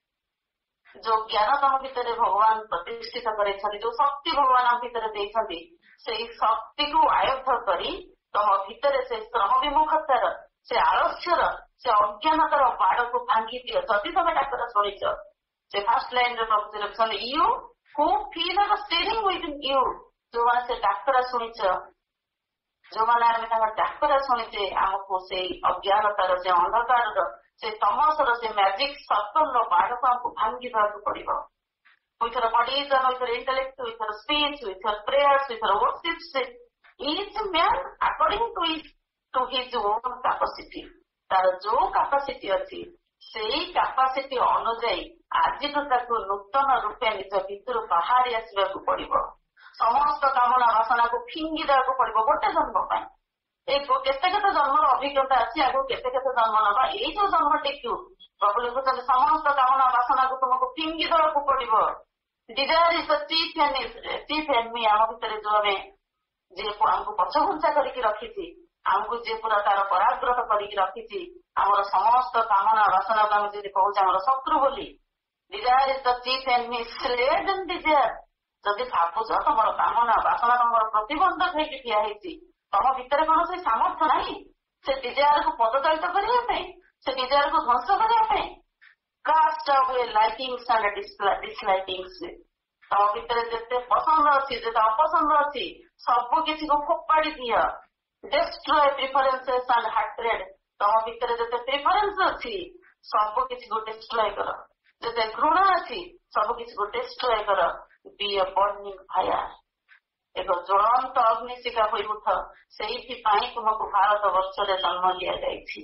ଯୋଉ ଜ୍ଞାନ ତମ ଭିତରେ ଭଗବାନ ପ୍ରତିଷ୍ଠିତ କରିଛନ୍ତି, ଯୋଉ ଶକ୍ତି ଭଗବାନ ଆମ ଭିତରେ ଦେଇଛନ୍ତି, ସେଇ ଶକ୍ତିକୁ ଆୟତ୍ତ କରି ତମ ଭିତରେ ସେ ଶ୍ରମ ବିମୁଖତାର, ସେ ଆଳସ୍ୟର, ସେ ଅଜ୍ଞାନତାର ବାଡକୁ ଭାଙ୍ଗି ଦିଅ। ଯଦି ତମେ ଡାକରା ଶୁଣିଛ, ସେ ଫାର୍ଷ୍ଟ ଲାଇନରେ ପ୍ରଭୁ ଲେଖୁଛନ୍ତି, you who feel the stirring within you, ଯୋଉମାନେ ସେ ଡାକରା ଶୁଣିଛ, ଯୋଉମାନେ ଆମେ ତାଙ୍କ ଡାକରା ଶୁଣିଛେ, ଆମକୁ ସେଇ ଅଜ୍ଞାନତାର, ସେ ଅନ୍ଧକାରର, ସେ ତମସର, ସେ ମ୍ୟାଜିକ ସର୍କଲର ବାଡକୁ ଆମକୁ ଭାଙ୍ଗି ଦେବାକୁ ପଡିବ। with your bodies and with your intellect, with your speech, with your prayers, with your worships, each man according to his own capacity. ତାର ଯୋଉ କାପାସିଟି ଅଛି ସେଇ କାପାସିଟି ଅନୁଯାୟୀ ଆଜିଠୁ ତାକୁ ନୂତନ ରୂପେ ନିଜ ଭିତରୁ ବାହାରି ଆସିବାକୁ ପଡିବ। ସମସ୍ତ କାମନା ବାସନାକୁ ଫିଙ୍ଗି ଦେବାକୁ ପଡିବ ଗୋଟେ ଜନ୍ମ ପାଇଁ। ଏଇ କେତେ କେତେ ଜନ୍ମର ଅଭିଜ୍ଞତା ଅଛି, ଆଗକୁ କେତେ କେତେ ଜନ୍ମ ନବା। ଏଇ ଯୋଉ ଜନ୍ମଟିକୁ ପ୍ରଭୁ ଲେଖୁଛନ୍ତି, ସମସ୍ତ କାମନା ବାସନାକୁ ତୁମକୁ ଫିଙ୍ଗି ଦେବାକୁ ପଡିବ। Desire is the chief enemy ଆମ ଭିତରେ, ଯୋଉ ଆମେ ଯିଏ ଆମକୁ ପଛଘୁଞ୍ଚା କରିକି ରଖିଛି, ଆମକୁ ଯିଏ ପୁରା ତାର ପରାଗ୍ରହ କରିକି ରଖିଛି, ଆମର ସମସ୍ତ କାମନା ବାସନାକୁ ଆମେ ଯଦି କହୁଛେ ଆମର ଶତ୍ରୁ ବୋଲି। Desire is the chief enemy, slay them desire। ଯଦି ଭାବୁଛ ତମର କାମନା ବାସନା ତମର ପ୍ରତିବନ୍ଧକ ହେଇକି ଠିଆ ହେଇଛି, ତମ ଭିତରେ କୌଣସି ସାମର୍ଥ୍ୟ ନାହିଁ ସେ ଡିଜାୟାରକୁ ପଦଚାଳିତ କରିବା ପାଇଁ, ସେ ଡିଜାୟାରକୁ ଧ୍ୱଂସ କରିବା ପାଇଁ। Cast away likings and dislikings। ତମ ଭିତରେ ଯେତେ ପସନ୍ଦ ଅଛି, ଯେତେ ଅପସନ୍ଦ ଅଛି, ସବୁ କିଛିକୁ ଫୋପାଡି ଦିଅ। Destroy preferences and hatred। ତମ ଭିତରେ ଯେତେ ପ୍ରିଫରେନ୍ସ ଅଛି ସବୁ କିଛିକୁ ଡିଷ୍ଟ୍ରୟ କର, ଯେତେ ଘୃଣା ଅଛି ସବୁ କିଛିକୁ ଡିଷ୍ଟ୍ରୟ କର। Be a burning fire। ଏକ ଜ୍ୱଳନ୍ତ ଅଗ୍ନିଶିଖା ହୋଇ ଉଠ। ସେଇଥିପାଇଁ ତୁମକୁ ଭାରତ ବର୍ଷରେ ଜନ୍ମ ଦିଆଯାଇଛି।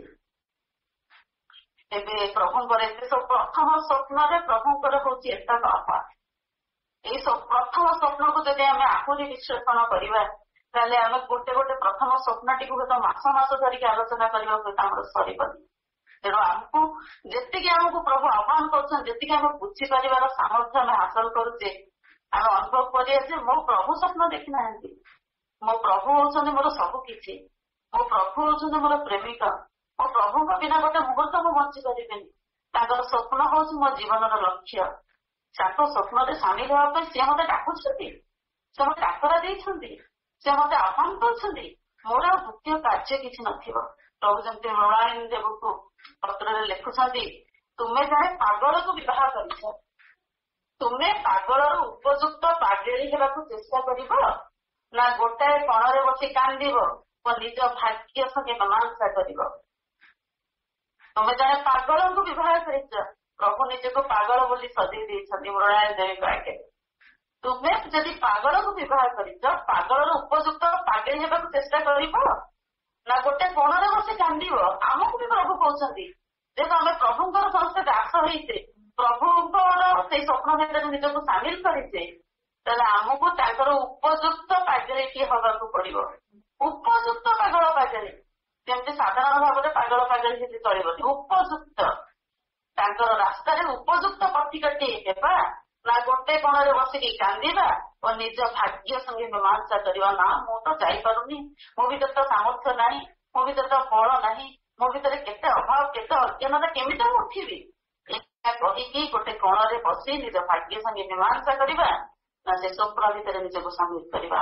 ଏବେ ପ୍ରଭୁଙ୍କର ଏତେ ସବୁ ପ୍ରଥମ ସ୍ୱପ୍ନରେ ପ୍ରଭୁଙ୍କର ହଉଛି ଏତକ ଅପାର। ଏଇ ସବୁ ପ୍ରଥମ ସ୍ୱପ୍ନକୁ ଯଦି ଆମେ ଆହୁରି ବିଶ୍ଳେଷଣ କରିବା, ତାହେଲେ ଆମେ ଗୋଟେ ଗୋଟେ ପ୍ରଥମ ସ୍ୱପ୍ନଟିକୁ ହୁଏତ ମାସ ମାସ ଧରିକି ଆଲୋଚନା କରିବା ହୁଏତ ଆମର ସରିବନି। ତେଣୁ ଆମକୁ ଯେତିକି ଆମକୁ ପ୍ରଭୁ ଆହ୍ୱାନ କରୁଛନ୍ତି, ଯେତିକି ଆମେ ବୁଝିପାରିବାର ସାମର୍ଥ୍ୟ ଆମେ ହାସଲ କରୁଛେ, ଆମେ ଅନୁଭବ କରିବା ଯେ ମୋ ପ୍ରଭୁ ସ୍ୱପ୍ନ ଦେଖିନାହାନ୍ତି। ମୋ ପ୍ରଭୁ ହଉଛନ୍ତି ମୋର ସବୁ କିଛି। ମୋ ପ୍ରଭୁ ହଉଛନ୍ତି ମୋର ପ୍ରେମିକ। ମୋ ପ୍ରଭୁଙ୍କ ବିନା ଗୋଟେ ମୁହୂର୍ତ୍ତ ମୁଁ ବଞ୍ଚି ପାରିବିନି। ତାଙ୍କର ସ୍ୱପ୍ନ ହଉଛି ମୋ ଜୀବନର ଲକ୍ଷ୍ୟ। ତାଙ୍କ ସ୍ୱପ୍ନରେ ସାମିଲ ହେବା ପାଇଁ ସିଏ ମତେ ଡାକୁଛନ୍ତି, ସେ ମତେ ଡାକରା ଦେଇଛନ୍ତି, ସେ ମତେ ଆହ୍ୱାନ କରୁଛନ୍ତି। ମୋର ଆଉ ଦ୍ୱିତୀୟ କାର୍ଯ୍ୟ କିଛି ନଥିବ। ପ୍ରଭୁ ଯେମିତି ମୃଣାଳିନୀ ଦେବକୁ ପତ୍ରରେ ଲେଖୁଛନ୍ତି, ତୁମେ ଜଣେ ପାଗଳକୁ ବିବାହ କରିଛ, ତୁମେ ପାଗଳର ଉପଯୁକ୍ତ ପାଗେଳି ହେବାକୁ ଚେଷ୍ଟା କରିବ ନା ଗୋଟାଏ କଣରେ ବସି କାନ୍ଦିବ ଓ ନିଜ ଭାଗ୍ୟ ସଙ୍ଗେ ମୀମାଂସା କରିବ। ତୁମେ ଜଣେ ପାଗଳଙ୍କୁ ବିବାହ କରିଛ। ପ୍ରଭୁ ନିଜକୁ ପାଗଳ ବୋଲି ସଜେଇ ଦେଇଛନ୍ତି ମୃଣାଳିନୀ ଦେବୀଙ୍କ ଆଗରେ। ତୁମେ ଯଦି ପାଗଳକୁ ବିବାହ କରିଛ, ପାଗଳର ଉପଯୁକ୍ତ ପାଗେଳି ହେବାକୁ ଚେଷ୍ଟା କରିବ ନା ଗୋଟେ କୋଣରେ ବସି କାନ୍ଦିବ। ଆମକୁ ବି ପ୍ରଭୁ କହୁଛନ୍ତି, ଯେହେତୁ ଆମେ ପ୍ରଭୁଙ୍କର ସମସ୍ତେ ଦାସ ହେଇଛେ, ପ୍ରଭୁଙ୍କର ସେଇ ସ୍ୱପ୍ନ ଭିତରେ ନିଜକୁ ସାମିଲ କରିଛେ, ତାହେଲେ ଆମକୁ ତାଙ୍କର ଉପଯୁକ୍ତ ପାଗେଳିଟିଏ ହବାକୁ ପଡିବ। ଉପଯୁକ୍ତ ପାଗଳ ପାଗେଳି, ଯେମିତି ସାଧାରଣ ଭାବରେ ପାଗଳ ପାଗେଳି ହେଲେ ଚଳିବନି। ଉପଯୁକ୍ତ ତାଙ୍କର ରାସ୍ତାରେ ଉପଯୁକ୍ତ ପଥିକଟିଏ ହେବା ନା ଗୋଟେ କୋଣରେ ବସିକି କାନ୍ଦିବା ଓ ନିଜ ଭାଗ୍ୟ ସଙ୍ଗେ ମୀମାଂସା କରିବା। ନା ମୁଁ ତ ଯାଇପାରୁନି, ମୋ ଭିତରେ ତ ସାମର୍ଥ୍ୟ ନାହିଁ, ମୋ ଭିତରେ ତ ବଳ ନାହିଁ, ମୋ ଭିତରେ କେତେ ଅଭାବ, କେତେ ଅଜ୍ଞାନତା, କେମିତି ମୁଁ ଉଠିବି, ଏହା କହିକି ଗୋଟେ କୋଣରେ ବସି ନିଜ ଭାଗ୍ୟ ସଙ୍ଗେ ମୀମାଂସା କରିବା ନା ସେ ସ୍ୱପ୍ନ ଭିତରେ ନିଜକୁ ସାମିଲ କରିବା।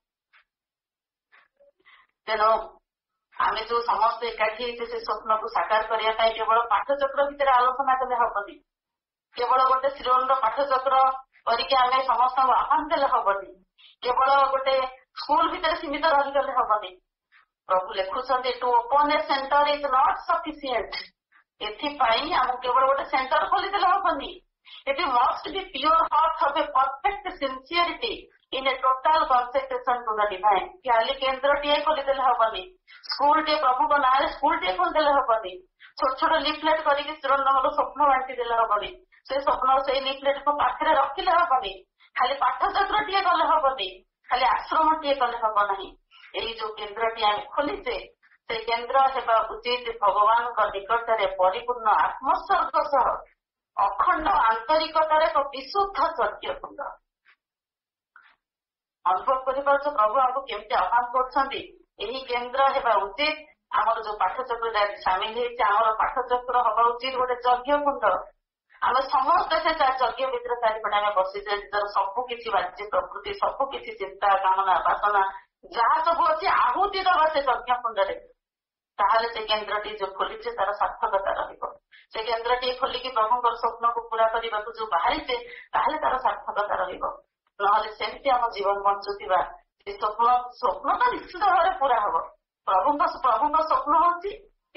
ତେଣୁ ଆମେ ଯୋଉ ସମସ୍ତେ ଏକାଠି ହେଇଛେ ସେ ସ୍ୱପ୍ନକୁ ସାକାର କରିବା ପାଇଁ କେବଳ ପାଠଚକ୍ର ଭିତରେ ଆଲୋଚନା କଲେ ହବନି, କେବଳ ଗୋଟେ ଶ୍ରୀଅନ୍ଦ ପାଠଚକ୍ର କରିକି ଆମେ ସମସ୍ତଙ୍କୁ ଆହ୍ୱାନ ଦେଲେ ହବନି, କେବଳ ଗୋଟେ ସ୍କୁଲ ଭିତରେ ସୀମିତ ରହିଗଲେ ହବନି। ପ୍ରଭୁ ଲେଖୁଛନ୍ତି, to open a centre is not sufficient. ଏଥିପାଇଁ ଆମକୁ କେବଳ ଗୋଟେ ସେଣ୍ଟର ଖୋଲିଦେଲେ ହବନି। It must be pure heart of a perfect sincerity in a total consecration to the divine। ଖାଲି କେନ୍ଦ୍ରଟିଏ ଖୋଲିଦେଲେ ହବନି, ସ୍କୁଲଟିଏ ପ୍ରଭୁଙ୍କ ନାଁରେ ସ୍କୁଲଟିଏ ଖୋଲିଦେଲେ ହବନି, ଛୋଟ ଛୋଟ ଲିଫଲେଟ କରିକି ଶ୍ରୀରନ୍ଦଙ୍କର ସ୍ୱପ୍ନ ବାଣ୍ଟି ଦେଲେ ହବନି, ସେ ସ୍ୱପ୍ନ ସେଇ ଲିଫଲେଟକୁ ପାଖରେ ରଖିଲେ ହବନି, ଖାଲି ପାଠଚକ୍ରଟିଏ କଲେ ହବନି, ଖାଲି ଆଶ୍ରମଟିଏ କଲେ ହବ ନାହିଁ। ଏଇ ଯୋଉ କେନ୍ଦ୍ରଟି ଆମେ ଖୋଲିଛେ, ସେ କେନ୍ଦ୍ର ହେବା ଉଚିତ ଭଗବାନଙ୍କ ନିକଟରେ ପରିପୂର୍ଣ୍ଣ ଆତ୍ମୋତ୍ସର୍ଗ ସହ ଅଖଣ୍ଡ ଆନ୍ତରିକତାର ଏକ ବିଶୁଦ୍ଧ ସତ୍ୟ କୁଣ୍ଡ। ଅନୁଭବ କରିପାରୁଛ ପ୍ରଭୁ ଆମକୁ କେମିତି ଆହ୍ୱାନ କରୁଛନ୍ତି। ଏହି କେନ୍ଦ୍ର ହେବା ଉଚିତ। ଆମର ଯୋଉ ପାଠଚକ୍ରରେ ଆଜି ସାମିଲ ହେଇଛି, ଆମର ପାଠଚକ୍ର ହବା ଉଚିତ ଗୋଟେ ଯଜ୍ଞ କୁଣ୍ଡ। ଆମେ ସମସ୍ତେ ସେ ଯଜ୍ଞ ଭିତରେ ଚାରିପଟେ ଆମେ ବସିଛେ। ନିଜର ସବୁ କିଛି ବାଜ୍ୟ ପ୍ରକୃତି, ସବୁ କିଛି ଚିନ୍ତା, କାମନା, ବାସନା ଯାହା ସବୁ ଅଛି ଆହୁତି ଦବା ସେ ଯଜ୍ଞ କୁଣ୍ଡରେ। ତାହେଲେ ସେ କେନ୍ଦ୍ରଟି ଯୋଉ ଖୋଲିଛେ ତାର ସାର୍ଥକତା ରହିବ। ସେ କେନ୍ଦ୍ରଟି ଖୋଲିକି ପ୍ରଭୁଙ୍କର ସ୍ୱପ୍ନକୁ ପୁରା କରିବାକୁ ଯୋଉ ବାହାରିଛେ ତାହେଲେ ତାର ସାର୍ଥକତା ରହିବ। ନହେଲେ ସେମିତି ଆମ ଜୀବନ ବଞ୍ଚୁଥିବା ସେ ସ୍ୱପ୍ନ ତ ନିଶ୍ଚିତ ଭାବରେ ପୁରା ହବ। ପ୍ରଭୁଙ୍କ ସ୍ୱପ୍ନ ହଉଛି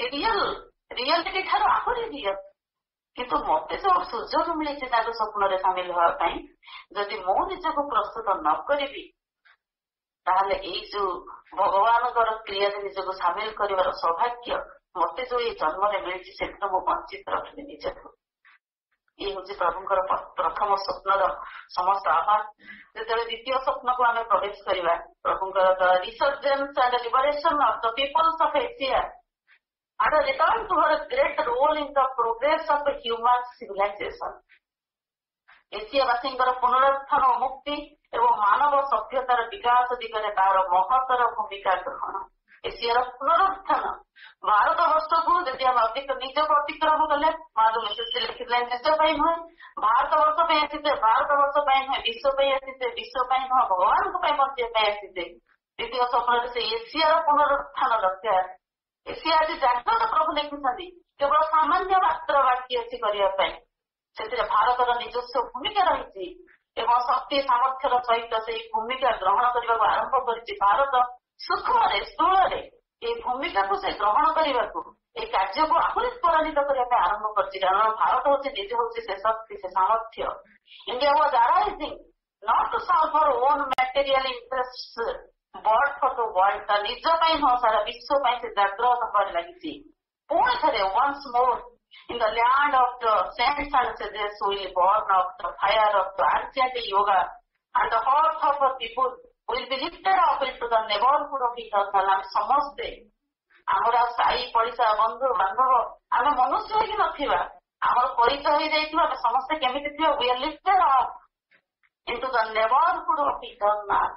ରିଅଲିଟି ଠାରୁ ଆହୁରି ରିଅଲ। କିନ୍ତୁ ମତେ ଯୋଉ ସୁଯୋଗ ମିଳିଛି ତାଙ୍କ ସ୍ୱପ୍ନରେ ସାମିଲ ହେବା ପାଇଁ, ଯଦି ମୁଁ ନିଜକୁ ପ୍ରସ୍ତୁତ ନ କରିବି ତାହେଲେ ଏଇ ଯୋଉ ଭଗବାନଙ୍କର କ୍ରିୟାରେ ନିଜକୁ ସାମିଲ କରିବାର ସୌଭାଗ୍ୟ ମତେ ଯୋଉ ଏଇ ଜନ୍ମରେ ମିଳିଛି ସେଥିରୁ ମୁଁ ବଞ୍ଚିତ ରଖିବି ନିଜକୁ। ଇଏ ହଉଛି ପ୍ରଭୁଙ୍କର ପ୍ରଥମ ସ୍ୱପ୍ନର ସମସ୍ତ ଆହ୍ୱାନ। ଯେତେବେଳେ ଦ୍ୱିତୀୟ ସ୍ୱପ୍ନକୁ ଆମେ ପ୍ରବେଶ କରିବା, ପ୍ରଭୁଙ୍କର resurgence and liberation of the peoples of Asia and a return to her great role in the progress of human civilization. ଏସିଆବାସୀଙ୍କର ପୁନରୁତ୍ଥାନ ଓ ମୁକ୍ତି ଏବଂ ମାନବ ସଭ୍ୟତାର ବିକାଶ ଦିଗରେ ତାର ମହତ୍ତର ଭୂମିକା ଗ୍ରହଣ। ଏସିଆର ପୁନରୁତ୍ଥାନ ଭାରତ ବର୍ଷକୁ ଯଦି ଆମେ ନିଜକୁ ଅତିକ୍ରମ କଲେ, ଲେଖିଥିଲେ ନିଜ ପାଇଁ ନୁହେଁ, ଭାରତ ବର୍ଷ ପାଇଁ ଆସିଛେ, ଭାରତ ବର୍ଷ ପାଇଁ ନୁହେଁ, ବିଶ୍ୱ ପାଇଁ ଆସିଛେ, ବିଶ୍ୱ ପାଇଁ ନୁହଁ, ଭଗବାନଙ୍କ ପାଇଁ ବଞ୍ଚିବା ପାଇଁ ଆସିଛେ। ଦ୍ୱିତୀୟ ସ୍ୱପ୍ନରେ ସେ ଏସିଆର ପୁନରୁତ୍ଥାନ ଦରକାର। ଏସିଆ ଆଜି ଜାଗ୍ରତ ପ୍ରଭୁ ଲେଖିଛନ୍ତି, କେବଳ ସାମାନ୍ୟ ମାତ୍ର ବାକି ଅଛି କରିବା ପାଇଁ। ସେଥିରେ ଭାରତର ନିଜସ୍ୱ ଭୂମିକା ରହିଛି ଏବଂ ଶକ୍ତି ସାମର୍ଥ୍ୟର ସହିତ ସେଇ ଭୂମିକା ଗ୍ରହଣ କରିବାକୁ ଆରମ୍ଭ କରିଛି। ଭାରତ ସୂକ୍ଷ୍ମରେ ସ୍ଥୂଳରେ এই ଭୂମିକାକୁ ସେ ଗ୍ରହଣ କରିବାକୁ, এই କାର୍ଯ୍ୟକୁ ଆହୁରି ତ୍ୱରାନ୍ୱିତ କରିବା ପାଇଁ ଆରମ୍ଭ କରିଛି। କାରଣ ଭାରତ ହଉଛି ନିଜେ ହଉଛି ସେ ଶକ୍ତି, ସେ ସାମର୍ଥ୍ୟ। India was arising not to serve for own material interest but for the world. ତା ନିଜ ପାଇଁ ନୁହଁ, ସାରା ବିଶ୍ୱ ପାଇଁ ସେ ଜାଗ୍ରତ ହେବାରେ ଲାଗିଛି। ପୁଣି ଥରେ once more in the land of the saints and sages will born of the fire of the ancient yoga and the heart of the people will be lifted up into the neighborhood of eternal. ଆମେ ସମସ୍ତେ ଆମର ସାଇ ପଡିଶା, ବନ୍ଧୁ ବାନ୍ଧବ, ଆମେ ମନୁଷ୍ୟ ହେଇକି ନଥିବା, ଆମର ପରିଚୟ ହେଇଯାଇଥିବା, ଆମେ ସମସ୍ତେ କେମିତି ଥିବା, we are lifted up into the neighborhood of eternal.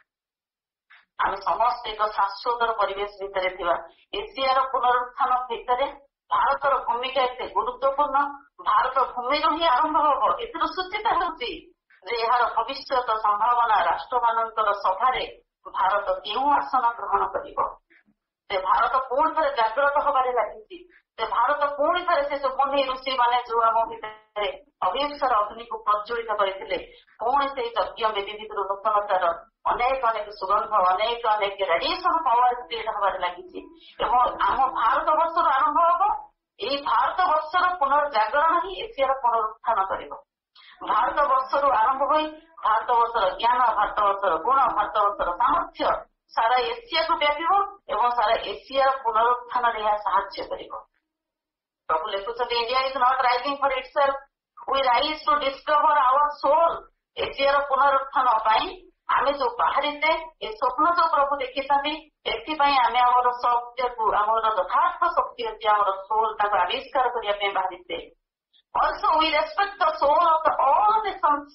ଆମେ ସମସ୍ତେ ଏକ ଶାଶ୍ୱତର ପରିବେଶ ଭିତରେ ଥିବା। ଏସିଆର ପୁନରୁତ୍ଥାନ ଭିତରେ ଭାରତର ଭୂମିକା ଏତେ ଗୁରୁତ୍ୱପୂର୍ଣ୍ଣ। ଭାରତ ଭୂମିରୁ ହିଁ ଆରମ୍ଭ ହବ। ଏଥିରୁ ସୂଚିତ ହେଉଛି ଯେ ଏହାର ଭବିଷ୍ୟତ ସମ୍ଭାବନା ରାଷ୍ଟ୍ରମାନଙ୍କର ସଭାରେ ଭାରତ କେଉଁ ଆସନ ଗ୍ରହଣ କରିବ। ସେ ଭାରତ ପୁଣି ଥରେ ଜାଗ୍ରତ ହବାରେ ଲାଗିଛି। ସେ ଭାରତ ପୁଣି ଥରେ ସେ ସବୁ ମୁନି ଋଷି ମାନେ ଯୋଉ ଆମ ଭିତରେ ଅଭିପ୍ସାର ଅଗ୍ନିକୁ ପ୍ରଜ୍ୱଳିତ କରିଥିଲେ, ପୁଣି ସେଇ ଯଜ୍ଞ ବେଦୀ ଭିତରୁ ନୂତନତାର ଅନେକ ସୁଗନ୍ଧ, ଅନେକ ରେଡିଏସନ ପାୱାର କ୍ରିଏଟ ହବାରେ ଲାଗିଛି। ଏବଂ ଆମ ଭାରତ ବର୍ଷରୁ ଆରମ୍ଭ ହବ। ଏଇ ଭାରତ ବର୍ଷର ପୁନର୍ଜାଗରଣ ହିଁ ଏସିଆର ପୁନରୁତ୍ଥାନ କରିବ। ଭାରତ ବର୍ଷରୁ ଆରମ୍ଭ ହୋଇ ଭାରତ ବର୍ଷର ଜ୍ଞାନ, ଭାରତ ବର୍ଷର ଗୁଣ, ଭାରତ ବର୍ଷର ସାମର୍ଥ୍ୟ ସାରା ଏସିଆକୁ ବ୍ୟାପିବ ଏବଂ ସାରା ଏସିଆର ପୁନରୁତ୍ଥାନରେ ଏହା ସାହାଯ୍ୟ କରିବ। ପ୍ରଭୁ ଲେଖୁଛନ୍ତି, India is not rising for itself, we rise to discover our soul. ଏସିଆର ପୁନରୁତ୍ଥାନ ପାଇଁ ଆମେ ଯୋଉ ବାହାରିଛେ, ଏ ସ୍ୱପ୍ନ ଯୋଉ ପ୍ରଭୁ ଦେଖିଛନ୍ତି, ଏଥିପାଇଁ ଆମେ ଆମର ଶକ୍ତିକୁ, ଆମର ଯଥାର୍ଥ ଶକ୍ତି ଅଛି, ଆମର ସୋଲ, ତାକୁ ଆବିଷ୍କାର କରିବା ପାଇଁ ବାହାରିଛେ। Also we respect the soul of the all nations.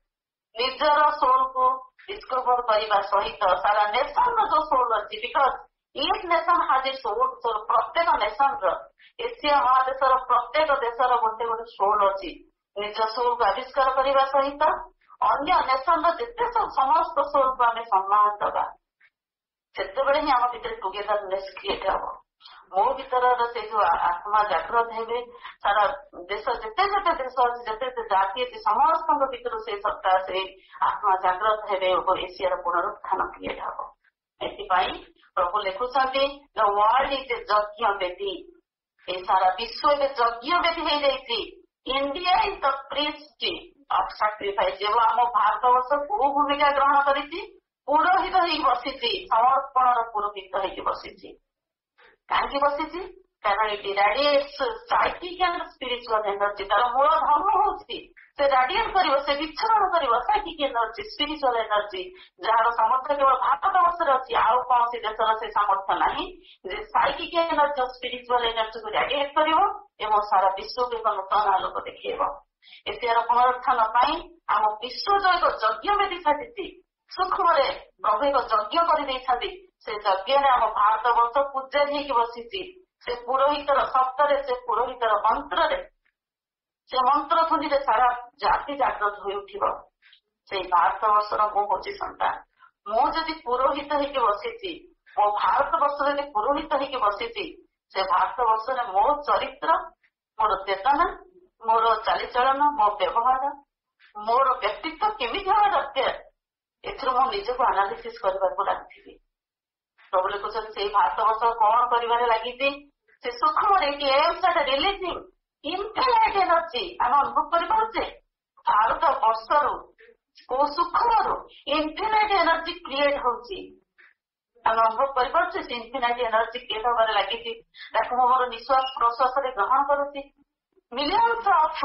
ନିଜର ସୋଲକୁ ଡିସ୍କଭର କରିବା ସହିତ ସାରା ନେସନର ଯୋଉ ସୋଲ ଅଛି, because each nation has its own soul. ପ୍ରତ୍ୟେକ ନେସନର, ଏସିଆ ମହାଦେଶର ପ୍ରତ୍ୟେକ ଦେଶର ଗୋଟେ ଗୋଟେ ସୋଲ ଅଛି। ନିଜ ସୋଲକୁ ଆବିଷ୍କାର କରିବା ସହିତ ଅନ୍ୟ ନେସନର ଯେତେ ସମସ୍ତ ସୋଲକୁ ଆମେ ସମ୍ମାନ ଦେବା, ସେତେବେଳେ ହିଁ ଆମ ଭିତରେ ଟୁଗେଦରନେସ୍ କ୍ରିଏଟ ହବ। ମୋ ଭିତରର ସେ ଯୋଉ ଆତ୍ମା ଜାଗ୍ରତ ହେବେ, ସାରା ଦେଶ ଯେତେ ଯେତେ ଦେଶ ଅଛି, ଯେତେ ଯେତେ ଜାତି ଅଛି, ସମସ୍ତଙ୍କ ଭିତରୁ ସେ ସତ୍ତା, ସେ ଆତ୍ମା ଜାଗ୍ରତ ହେବେ ଓ ଏସିଆର ପୁନରୁତ୍ଥାନ କ୍ରିଏଟ ହବ। ଏଥିପାଇଁ ପ୍ରଭୁ ଲେଖୁଛନ୍ତି, ଦ ୱାର୍ଲଡ ଇଜ ଏ ଯଜ୍ଞ ବେଦୀ। ଏ ସାରା ବିଶ୍ୱ ଏବେ ଯଜ୍ଞ ବେଦୀ ହେଇଯାଇଛି। India is the priest of sacrifice. ଏବଂ ଆମ ଭାରତ ବର୍ଷ କୋଉ ଭୂମିକା ଗ୍ରହଣ କରିଛି? ପୁରୋହିତ ହେଇକି ବସିଛି, ସମର୍ପଣର ପୁରୋହିତ ହେଇକି ବସିଛି। କାହିଁକି ବସିଛି? କାରଣ ଏଠି radiates psychic and spiritual energy. ତାର ମୂଳ ଧର୍ମ ହଉଛି ସେ ରାଡିଏଟ କରିବ, ସେ ବିଚ୍ଛୁରଣ କରିବ ସାଇକିକ ଏନର୍ଜି, ସ୍ପିରିଚୁଆଲ ଏନର୍ଜି, ଯାହାର ସାମର୍ଥ୍ୟ କେବଳ ଭାରତ ବର୍ଷରେ ଅଛି। ଆଉ କୌଣସି ଦେଶର ସେ ସାମର୍ଥ୍ୟ ନାହିଁ ଯେ ସାଇକିକ ଏନର୍ଜି, ସ୍ପିରିଚୁଆଲ ଏନର୍ଜିକୁ ରାଡିଏଟ କରିବ ଏବଂ ସାରା ବିଶ୍ୱକୁ ଏକ ନୂତନ ଆଲୋକ ଦେଖେଇବ। ଏସିଆର ପୁନରୁତ୍ଥାନ ପାଇଁ ଆମ ବିଶ୍ୱ ଯୋଉ ଏକ ଯଜ୍ଞ ବେଦୀ ସାଜିଛି, ସୂକ୍ଷ୍ମରେ ପ୍ରଭୁ ଏକ ଯଜ୍ଞ କରିଦେଇଛନ୍ତି। ସେ ଯଜ୍ଞରେ ଆମ ଭାରତ ବର୍ଷ ପୂଜାରୀ ହେଇକି ବସିଛି। ସେ ପୁରୋହିତର ଶବ୍ଦରେ, ସେ ପୁରୋହିତର ମନ୍ତ୍ରରେ, ସେ ମନ୍ତ୍ର ଧ୍ୱନିରେ ସାରା ଜାତି ଜାଗ୍ରତ ହୋଇ ଉଠିବ। ସେଇ ଭାରତ ବର୍ଷର ମୁଁ ହଉଛି ସନ୍ତାନ। ମୁଁ ଯଦି ପୁରୋହିତ ହେଇକି ବସିଛି, ମୋ ଭାରତ ବର୍ଷ ଯଦି ପୁରୋହିତ ହେଇକି ବସିଛି, ସେ ଭାରତ ବର୍ଷରେ ମୋ ଚରିତ୍ର, ମୋର ଚେତନା, ମୋର ଚାଲିଚଳନ, ମୋ ବ୍ୟବହାର, ମୋର ବ୍ୟକ୍ତିତ୍ୱ କେମିତି ହେବା ଦରକାର, ଏଥିରୁ ମୁଁ ନିଜକୁ ଆନାଲିସିସ୍ କରିବାକୁ ଲାଗିଥିଲି। ପ୍ରଭୁ ଲେଖୁଛନ୍ତି ସେଇ ଭାରତ ବର୍ଷ କଣ କରିବାରେ ଲାଗିଛି? ସେ ସୂକ୍ଷ୍ମରେ ରିଲିଜିଂ ଇନଫିନାଇଟ୍ ଏନର୍ଜି ଆମେ ଅନୁଭବ କରିପାରୁଛେ। ଭାରତ ବର୍ଷରୁ କୋଉ ସୂକ୍ଷ୍ମରୁ ଇନଫିନାଇଟ୍ ଏନର୍ଜି କ୍ରିଏଟ ହଉଛି ଆମେ ଅନୁଭବ କରିପାରୁଛେ। ସେ ଇନଫିନାଇଟ୍ ଏନର୍ଜି କ୍ରିଏଟ ହବାରେ ଲାଗିଛି। ତାକୁ ମୁଁ ମୋର ନିଶ୍ୱାସ ପ୍ରଶ୍ୱାସରେ ଗ୍ରହଣ କରୁଛି। Millions of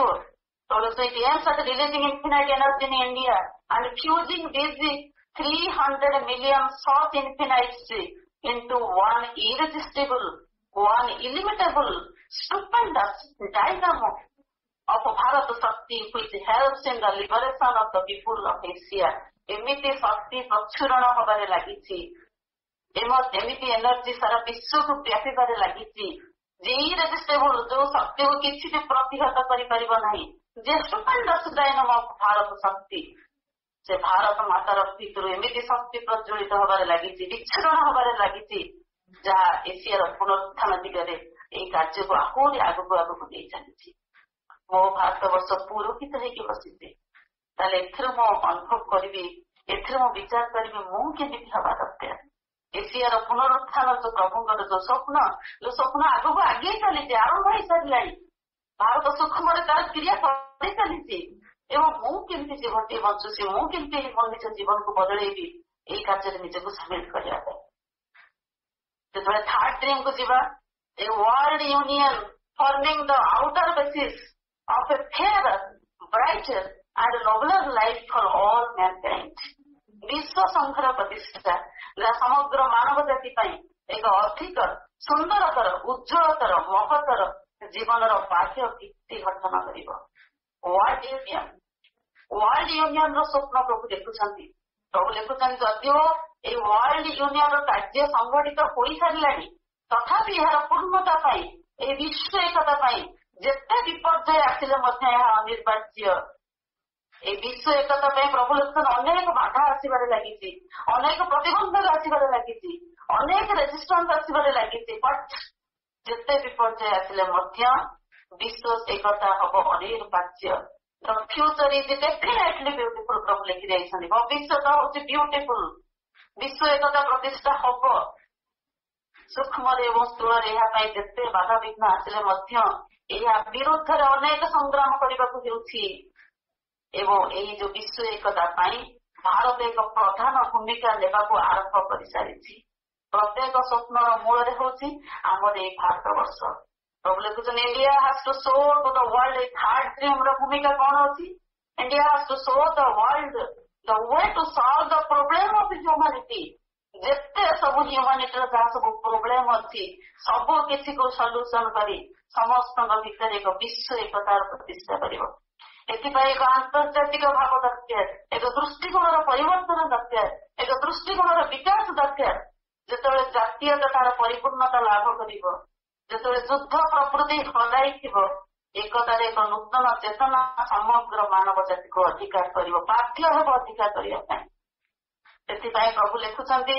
releasing infinite energy in India and fusing these 300 million such infinites into one irresistible, one illimitable, stupendous dynamo of Bharat Shakti which helps in the liberation of the people of Asia. ଏମିତି ଶକ୍ତି ପ୍ରଚୁରଣ ହବାରେ ଲାଗିଛି। ଏମିତି energy ସାରା ବିଶ୍ୱକୁ ବ୍ୟାପିବାରେ ଲାଗିଛି। ଯେ ଇରେଜିଷ୍ଟେବଲ, ଯୋଉ ଶକ୍ତିକୁ କିଛି ବି ପ୍ରତିହତ କରିପାରିବ ନାହିଁ। ଯେ stupendous dynamo of ଭାରତ ଶକ୍ତି, ସେ ଭାରତ ମାତାର ଭିତରୁ ଏମିତି ଶକ୍ତି ପ୍ରଜ୍ୱଳିତ ହବାରେ ଲାଗିଛି, ବିଚ୍ଛୁରଣ ହବାରେ ଲାଗିଛି, ଯାହା ଏସିଆର ପୁନରୁତ୍ଥାନ ଦିଗରେ ଏଇ କାର୍ଯ୍ୟକୁ ଆହୁରି ଆଗକୁ ଆଗକୁ ନେଇ ଚାଲିଛି। ମୋ ଭାରତ ବର୍ଷ ପୁରୋହିତ ହେଇକି ବସିଛି। ତାହେଲେ ଏଥିରୁ ମୁଁ ଅନୁଭବ କରିବି, ଏଥିରୁ ମୁଁ ବିଚାର କରିବି ମୁଁ କେମିତି ହବା ଦରକାର। ଏସିଆର ପୁନରୁତ୍ଥାନ ଯୋଉ ପ୍ରଭୁଙ୍କର ଯୋଉ ସ୍ୱପ୍ନ ଆଗକୁ ଆଗେଇ ଚାଲିଛି, ଆରମ୍ଭ ହେଇସାରିଲାଣି। ଭାରତ ସୂକ୍ଷ୍ମରେ ତାର କ୍ରିୟା କରି ଚାଲିଛି। ଏବଂ ମୁଁ କେମିତି ଜୀବନଟି ବଞ୍ଚୁଛି, ମୁଁ କେମିତି ମୋ ନିଜ ଜୀବନକୁ ବଦଳେଇବି, ଏଇ କାର୍ଯ୍ୟରେ ନିଜକୁ ସାମିଲ କରିବା ପାଇଁ। ଯେତେବେଳେ ଥାର୍ଡ ଡ୍ରିମ୍ କୁ ଯିବା, a world union forming the outer basis of a fair, brighter and nobler life for all mankind. ବିଶ୍ୱ ସଂଘର ପ୍ରତିଷ୍ଠା ଯାହା ସମଗ୍ର ମାନବ ଜାତି ପାଇଁ ଏକ ଅଧିକ ସୁନ୍ଦରତର, ଉଜ୍ଜ୍ୱଳତର, ମହତର ଜୀବନର ବାହ୍ୟ ଭିତ୍ତି ଗଠନ କରିବ। ୱାର୍ଲଡ ୟୁନିୟନ ର ସ୍ୱପ୍ନ ପ୍ରଭୁ ଦେଖୁଛନ୍ତି। ପ୍ରଭୁ ଲେଖୁଛନ୍ତି ଯଦିଓ ଏଇ ୱାର୍ଲଡ ୟୁନିୟନ ର କାର୍ଯ୍ୟ ସଂଗଠିତ ହୋଇସାରିଲାଣି, ତଥାପି ଏହାର ପୂର୍ଣ୍ଣତା ପାଇଁ, ଏହି ବିଶ୍ୱ ଏକତା ପାଇଁ ଯେତେ ବିପର୍ଯ୍ୟୟ ଆସିଲେ ମଧ୍ୟ ଏହା ଅନିର୍ବାର୍ଯ୍ୟ। এই বিশ্ব একতা ପାଇଁ ପ୍ରଭୁ ଲେଖୁଛନ୍ତି ଅନେକ ବାଧା ଆସିବାରେ ଲାଗିଛି, ଅନେକ ପ୍ରତିବନ୍ଧକ ଆସିବାରେ ଲାଗିଛି, ଅନେକ ରେଜିଷ୍ଟାନ୍ସ ଆସିବାରେ ଲାଗିଛି। ବଟ୍ ଯେତେ ବିପର୍ଯ୍ୟୟ ଆସିଲେ ମଧ୍ୟ ବିଶ୍ୱ ଏକତା ହବ ଅନିର୍ବାର୍ଯ୍ୟ। The future is definitely beautiful ପ୍ରଭୁ ଲେଖି ଯାଇଛନ୍ତି। ଭବିଷ୍ୟତ ହଉଛି ବ୍ୟୁଟିଫୁଲ। ବିଶ୍ୱ ଏକତା ପ୍ରତିଷ୍ଠା ହବ। ସୂକ୍ଷ୍ମରେ ଏବଂ ସ୍ଥୂଳରେ ଏହା ପାଇଁ ଯେତେ ବାଧାବିଘ୍ନ ଆସିଲେ ମଧ୍ୟ ଏହା ବିରୁଦ୍ଧରେ ଅନେକ ସଂଗ୍ରାମ କରିବାକୁ ହେଉଛି। ଏବଂ ଏହି ଯୋଉ ବିଶ୍ୱ ଏକତା ପାଇଁ ଭାରତ ଏକ ପ୍ରଧାନ ଭୂମିକା ନେବାକୁ ଆରମ୍ଭ କରିସାରିଛି। ପ୍ରତ୍ୟେକ ସ୍ୱପ୍ନର ମୂଳରେ ହଉଛି ଆମର ଏଇ ଭାରତ ବର୍ଷ। ପ୍ରଭୁ ଲେଖୁଛନ୍ତି India has to show to the world a third dream ର ଭୂମିକା କଣ ଅଛି। India has to show the world the way to solve the problem of humanity. ଯେତେ ସବୁ ହ୍ୟୁମାନିଟିର ଯାହା ସବୁ ପ୍ରୋବ୍ଲେମ ଅଛି, ସବୁ କିଛିକୁ ସଲ୍ୟୁସନ କରି ସମସ୍ତଙ୍କ ଭିତରେ ଏକ ବିଶ୍ୱ ଏକତାର ପ୍ରତିଷ୍ଠା କରିବ। ଏଥିପାଇଁ ଏକ ଆନ୍ତର୍ଜାତିକ ଭାବ ଦରକାର, ଏକ ଦୃଷ୍ଟିକୋଣର ପରିବର୍ତ୍ତନ ଦରକାର, ଏକ ଦୃଷ୍ଟିକୋଣର ବିକାଶ ଦରକାର। ଯେତେବେଳେ ଜାତୀୟତା ତାର ପରିପୂର୍ଣ୍ଣତା ଲାଭ କରିବ, ଯେତେବେଳେ ଯୁଦ୍ଧ ପ୍ରବୃତ୍ତି ହରାଇଥିବ, ଏକତାରେ ଏକ ନୂତନ ଚେତନା ସମଗ୍ର ମାନବ ଜାତିକୁ ଅଧିକାର କରିବ, ବାଧ୍ୟ ହେବ ଅଧିକାର କରିବା ପାଇଁ। ସେଥିପାଇଁ ପ୍ରଭୁ ଲେଖୁଛନ୍ତି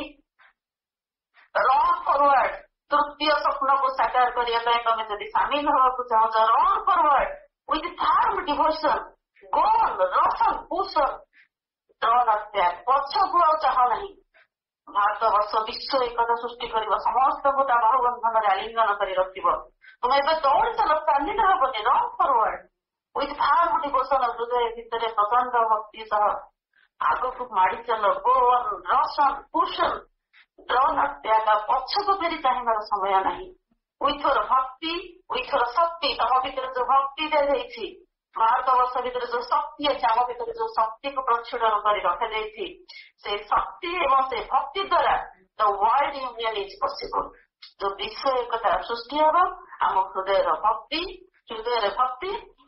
ରନ୍ ଫରୱାର୍ଡ। ତୃତୀୟ ସ୍ୱପ୍ନକୁ ସାକାର କରିବା ପାଇଁ ତମେ ଯଦି ସାମିଲ ହେବାକୁ ଚାହୁଁଛ, run forward with firm devotion, go on, rush on, push on, draw not back. ପଛକୁ ଆଉ ଚାହ ନାହିଁ। ଭାରତ ବର୍ଷ ବିଶ୍ୱ ଏକତା ସୃଷ୍ଟି କରିବ, ସମସ୍ତଙ୍କୁ ତା ବାହୁବନ୍ଧନରେ ଆଲିଙ୍ଗନ କରି ରଖିବ। ତୁମେ ଏବେ ଦୌଡ଼ି ଚାଲ, ଚାଲିଲେ ହବନି। Run forward with firm devotion, ହୃଦୟ ଭିତରେ ପ୍ରଚଣ୍ଡ ଭକ୍ତି ସହ ଆଗକୁ ମାଡି ଚାଲ। go on, rush on, push on, draw not back. ପଛକୁ ଫେରି ଚାହିଁବାର ସମୟ ନାହିଁ। ଉଇଥର ଭକ୍ତି, ଉଇଥର ଶକ୍ତି, ତମ ଭିତରେ ଯୋଉ ଭକ୍ତି ଦିଆଯାଇଛି, ଭାରତ ବର୍ଷ ଭିତରେ ଯୋଉ ଶକ୍ତି ଅଛି, ଆମ ଭିତରେ ଯୋଉ ଶକ୍ତିକୁ ପ୍ରଚୁରଣ କରି ରଖାଯାଇଛି, ସେ ଶକ୍ତି ଏବଂ ସେ ଭକ୍ତି ଦ୍ୱାରା the world union is possible. ଯୋଉ ବିଶ୍ୱ ଏକତା ସୃଷ୍ଟି ହେବ ଆମ ହୃଦୟରେ ଭକ୍ତି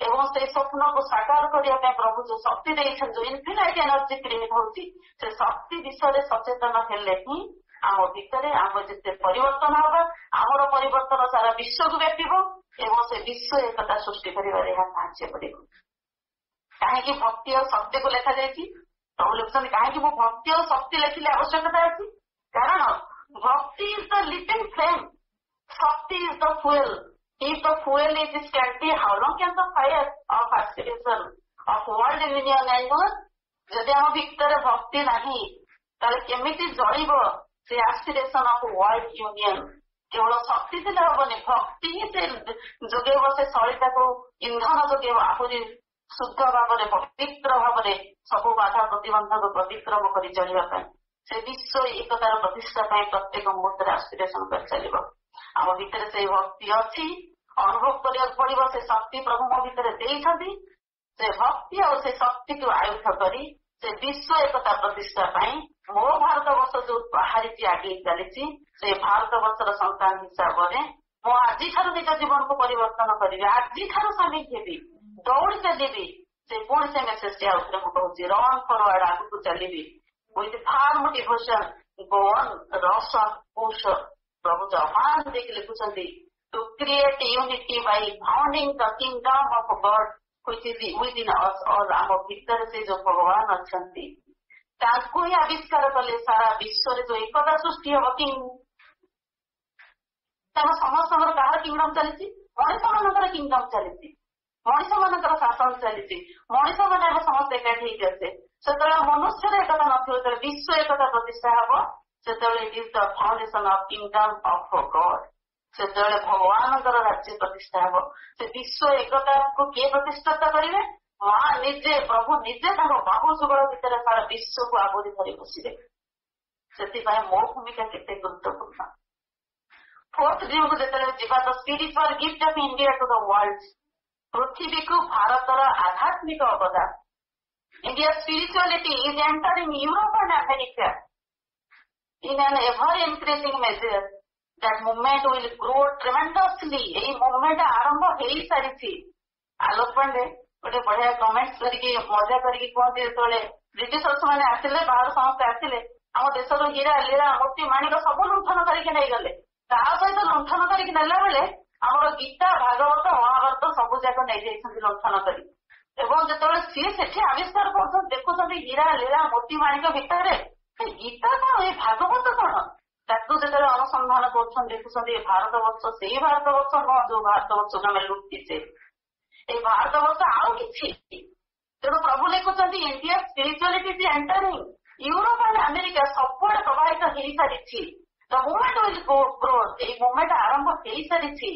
ଏବଂ ସେ ସ୍ୱପ୍ନକୁ ସାକାର କରିବା ପାଇଁ ପ୍ରଭୁ ଯୋଉ ଶକ୍ତି ଦେଇଛନ୍ତି, ଯୋଉ ଇନଫିନାଇଟ୍ ଏନର୍ଜି କ୍ରିଏଟ ହଉଛି, ସେ ଶକ୍ତି ବିଷୟରେ ସଚେତନ ହେଲେ ହିଁ ଆମ ଭିତରେ ଆମେ ଯେତେ ପରିବର୍ତ୍ତନ ହବା, ଆମର ପରିବର୍ତ୍ତନ ସାରା ବିଶ୍ୱକୁ ବ୍ୟାପିବ ଏବଂ ସେ ବିଶ୍ୱ ଏକତା ସୃଷ୍ଟି କରିବାରେ ଏହା ସାହାଯ୍ୟ କରିବ। କାହିଁକି ଭକ୍ତି ଆଉ ଶକ୍ତିକୁ ଲେଖାଯାଇଛି? ପ୍ରଭୁ ଲେଖୁଛନ୍ତି କାହିଁକି ମୁଁ ଭକ୍ତି ଆଉ ଶକ୍ତି ଲେଖିଲେ ଆବଶ୍ୟକତା ଅଛି? କାରଣ bhakti is the living flame, shakti is the fuel. If the fuel is scanty, how long can the fire of aspiration of world union endure? ଯଦି ଆମ ଭିତରେ ଭକ୍ତି ନାହିଁ ତାହେଲେ କେମିତି ଜଳିବ ସେ ଆସ୍ପିରେସନ ଅଫ ୱାର୍ଲଡ ୟୁନିୟନ? କେବଳ ଶକ୍ତି ଥିଲେ ହବନି, ଭକ୍ତି ହିଁ ସେ ଯୋଗେଇବ, ସେ ଶଳିତାକୁ ଇନ୍ଧନ ଯୋଗେଇବ ଆହୁରି ଶୁଦ୍ଧ ଭାବରେ ପବିତ୍ର ଭାବରେ ସବୁ ବାଧା ପ୍ରତିବନ୍ଧକ ପ୍ରତିକ୍ରମ କରି ଚଳିବା ପାଇଁ। ସେ ବିଶ୍ୱ ଏକତାର ପ୍ରତିଷ୍ଠା ପାଇଁ ପ୍ରତ୍ୟେକ ମୁହୂର୍ତ୍ତରେ ଆସ୍ପିରେସନ କରି ଚାଲିବ। ଆମ ଭିତରେ ସେଇ ଭକ୍ତି ଅଛି, ଅନୁଭବ କରିବାକୁ ପଡିବ। ସେ ଶକ୍ତି ପ୍ରଭୁ ମୋ ଭିତରେ ଦେଇଛନ୍ତି, ସେ ଭକ୍ତି ଆଉ ସେ ଶକ୍ତିକୁ ଆୟୁଧ କରି ସେ ବିଶ୍ୱ ଏକତା ପ୍ରତିଷ୍ଠା ପାଇଁ ମୋ ଭାରତ ବର୍ଷ ଯୋଉ ବାହାରିଛି ଆଗେଇ ଚାଲିଛି, ସେ ଭାରତ ବର୍ଷର ସନ୍ତାନ ହିସାବରେ ମୁଁ ଆଜିଠାରୁ ନିଜ ଜୀବନକୁ ପରିବର୍ତ୍ତନ କରିବି, ଆଜିଠାରୁ ସାମିଲ ହେବି, ଦୌଡ଼ି ଚାଲିବି। ସେ ପୁଣି ସେ ମେସେଜଟି ଆଉଥରେ ମୁଁ କହୁଛି, ରନ୍ ଫରୱାର୍ଡ, ଆଗକୁ ଚାଲିବି with firm devotion, go on, rush on, push. ପ୍ରଭୁ ଆହ୍ୱାନ ଦେଇକି ଲେଖୁଛନ୍ତି to create unity by founding the kingdom of God which is within us all। ଆମ ଭିତରେ ସେ ଯୋଉ ଭଗବାନ ଅଛନ୍ତି ତାଙ୍କୁ ହିଁ ଆବିଷ୍କାର କଲେ ସାରା ବିଶ୍ୱରେ ଯୋଉ ଏକତା ସୃଷ୍ଟି ହବ। ତାଙ୍କ ସମସ୍ତଙ୍କର କାହାର କିଙ୍ଗଡମ ଚାଲିଛି? ମଣିଷ ମାନଙ୍କର କିଙ୍ଗଡମ ଚାଲିଛି, ମଣିଷ ମାନଙ୍କର ଶାସନ ଚାଲିଛି, ମଣିଷ ମାନେ ଏବେ ସମସ୍ତେ ଏକାଠି ହେଇକି ଆସେ। ସେତେବେଳେ ମନୁଷ୍ୟର ଏକତା ନଥିବ, ଯେତେବେଳେ ବିଶ୍ୱ ଏକତା ପ୍ରତିଷ୍ଠା ହବ, ସେତେବେଳେ it is the foundation of kingdom of God. ସେତେବେଳେ ଭଗବାନଙ୍କର ରାଜ୍ୟ ପ୍ରତିଷ୍ଠା ହବ। ସେ ବିଶ୍ୱ ଏକତାକୁ କିଏ ପ୍ରତିଷ୍ଠା କରିବେ? ମା ନିଜେ, ପ୍ରଭୁ ନିଜେ ତାଙ୍କ ବାହୁ ଯୁଗଳ ଭିତରେ ସାରା ବିଶ୍ୱକୁ ଆବୋରି ଧରି ବସିବେ। ସେଥିପାଇଁ ମୋ ଭୂମିକା କେତେ ଗୁରୁତ୍ୱପୂର୍ଣ୍ଣ। ଫୋର୍ଥ ଡ୍ରିମ୍କୁ ଯେତେବେଳେ ଯିବା, ତ spiritual gift of India to the world, ପୃଥିବୀକୁ ଭାରତର ଆଧ୍ୟାତ୍ମିକ ଅବଦାନ। India spirituality is entering Europe and America in an ever increasing measure। that movement will grow tremendously। ଏଇ ମୁଭମେଣ୍ଟ ଆରମ୍ଭ ହେଇସାରିଛି। ଆଲୋକ ପାଣ୍ଡେ ଗୋଟେ ବଢିଆ କମେଣ୍ଟ କରିକି ମଜା କରିକି କୁହନ୍ତି, ଯେତେବେଳେ ବ୍ରିଟିଶର୍ସ ମାନେ ଆସିଲେ, ବାହାରୁ ସମସ୍ତେ ଆସିଲେ, ଆମ ଦେଶରୁ ହୀରା ଲୀଳା ମୋତି ମାଣିକ ସବୁ ଲୁଣ୍ଠନ କରିକି ନେଇଗଲେ। ତା ସହିତ ଲୁଣ୍ଠନ କରିକି ନେଲା ବେଳେ ଆମର ଗୀତା, ଭାଗବତ, ମହାଭାରତ ସବୁ ଯାକ ନେଇଯାଇଛନ୍ତି ଲୁଣ୍ଠନ କରି। ଏବଂ ଯେତେବେଳେ ସିଏ ସେଠି ଆବିଷ୍କାର କରୁଛନ୍ତି, ଦେଖୁଛନ୍ତି ହୀରା ଲୀଳା ମୋତି ମାଣିକ ଭିତରେ ଗୀତା କଣ, ଏ ଭାଗବତ କଣ, ତାକୁ ଯେତେବେଳେ ଅନୁସନ୍ଧାନ କରୁଛନ୍ତି, ଦେଖୁଛନ୍ତି ଏ ଭାରତ ବର୍ଷ ସେଇ ଭାରତ ବର୍ଷ ନୁହଁ ଯୋଉ ଭାରତ ବର୍ଷକୁ ଆମେ ଲୁଟିଛେ। ଏଇ ଭାରତ ବର୍ଷ ଆଉ କିଛି। ତେଣୁ ପ୍ରଭୁ ଲେଖୁଛନ୍ତି India spirituality is entering Europe and America, ସବୁଆଡେ ପ୍ରବାହିତ ହେଇସାରିଛି। The movement will grow. ଏଇ ମୁଭମେଣ୍ଟ ଆରମ୍ଭ ହେଇସାରିଛି।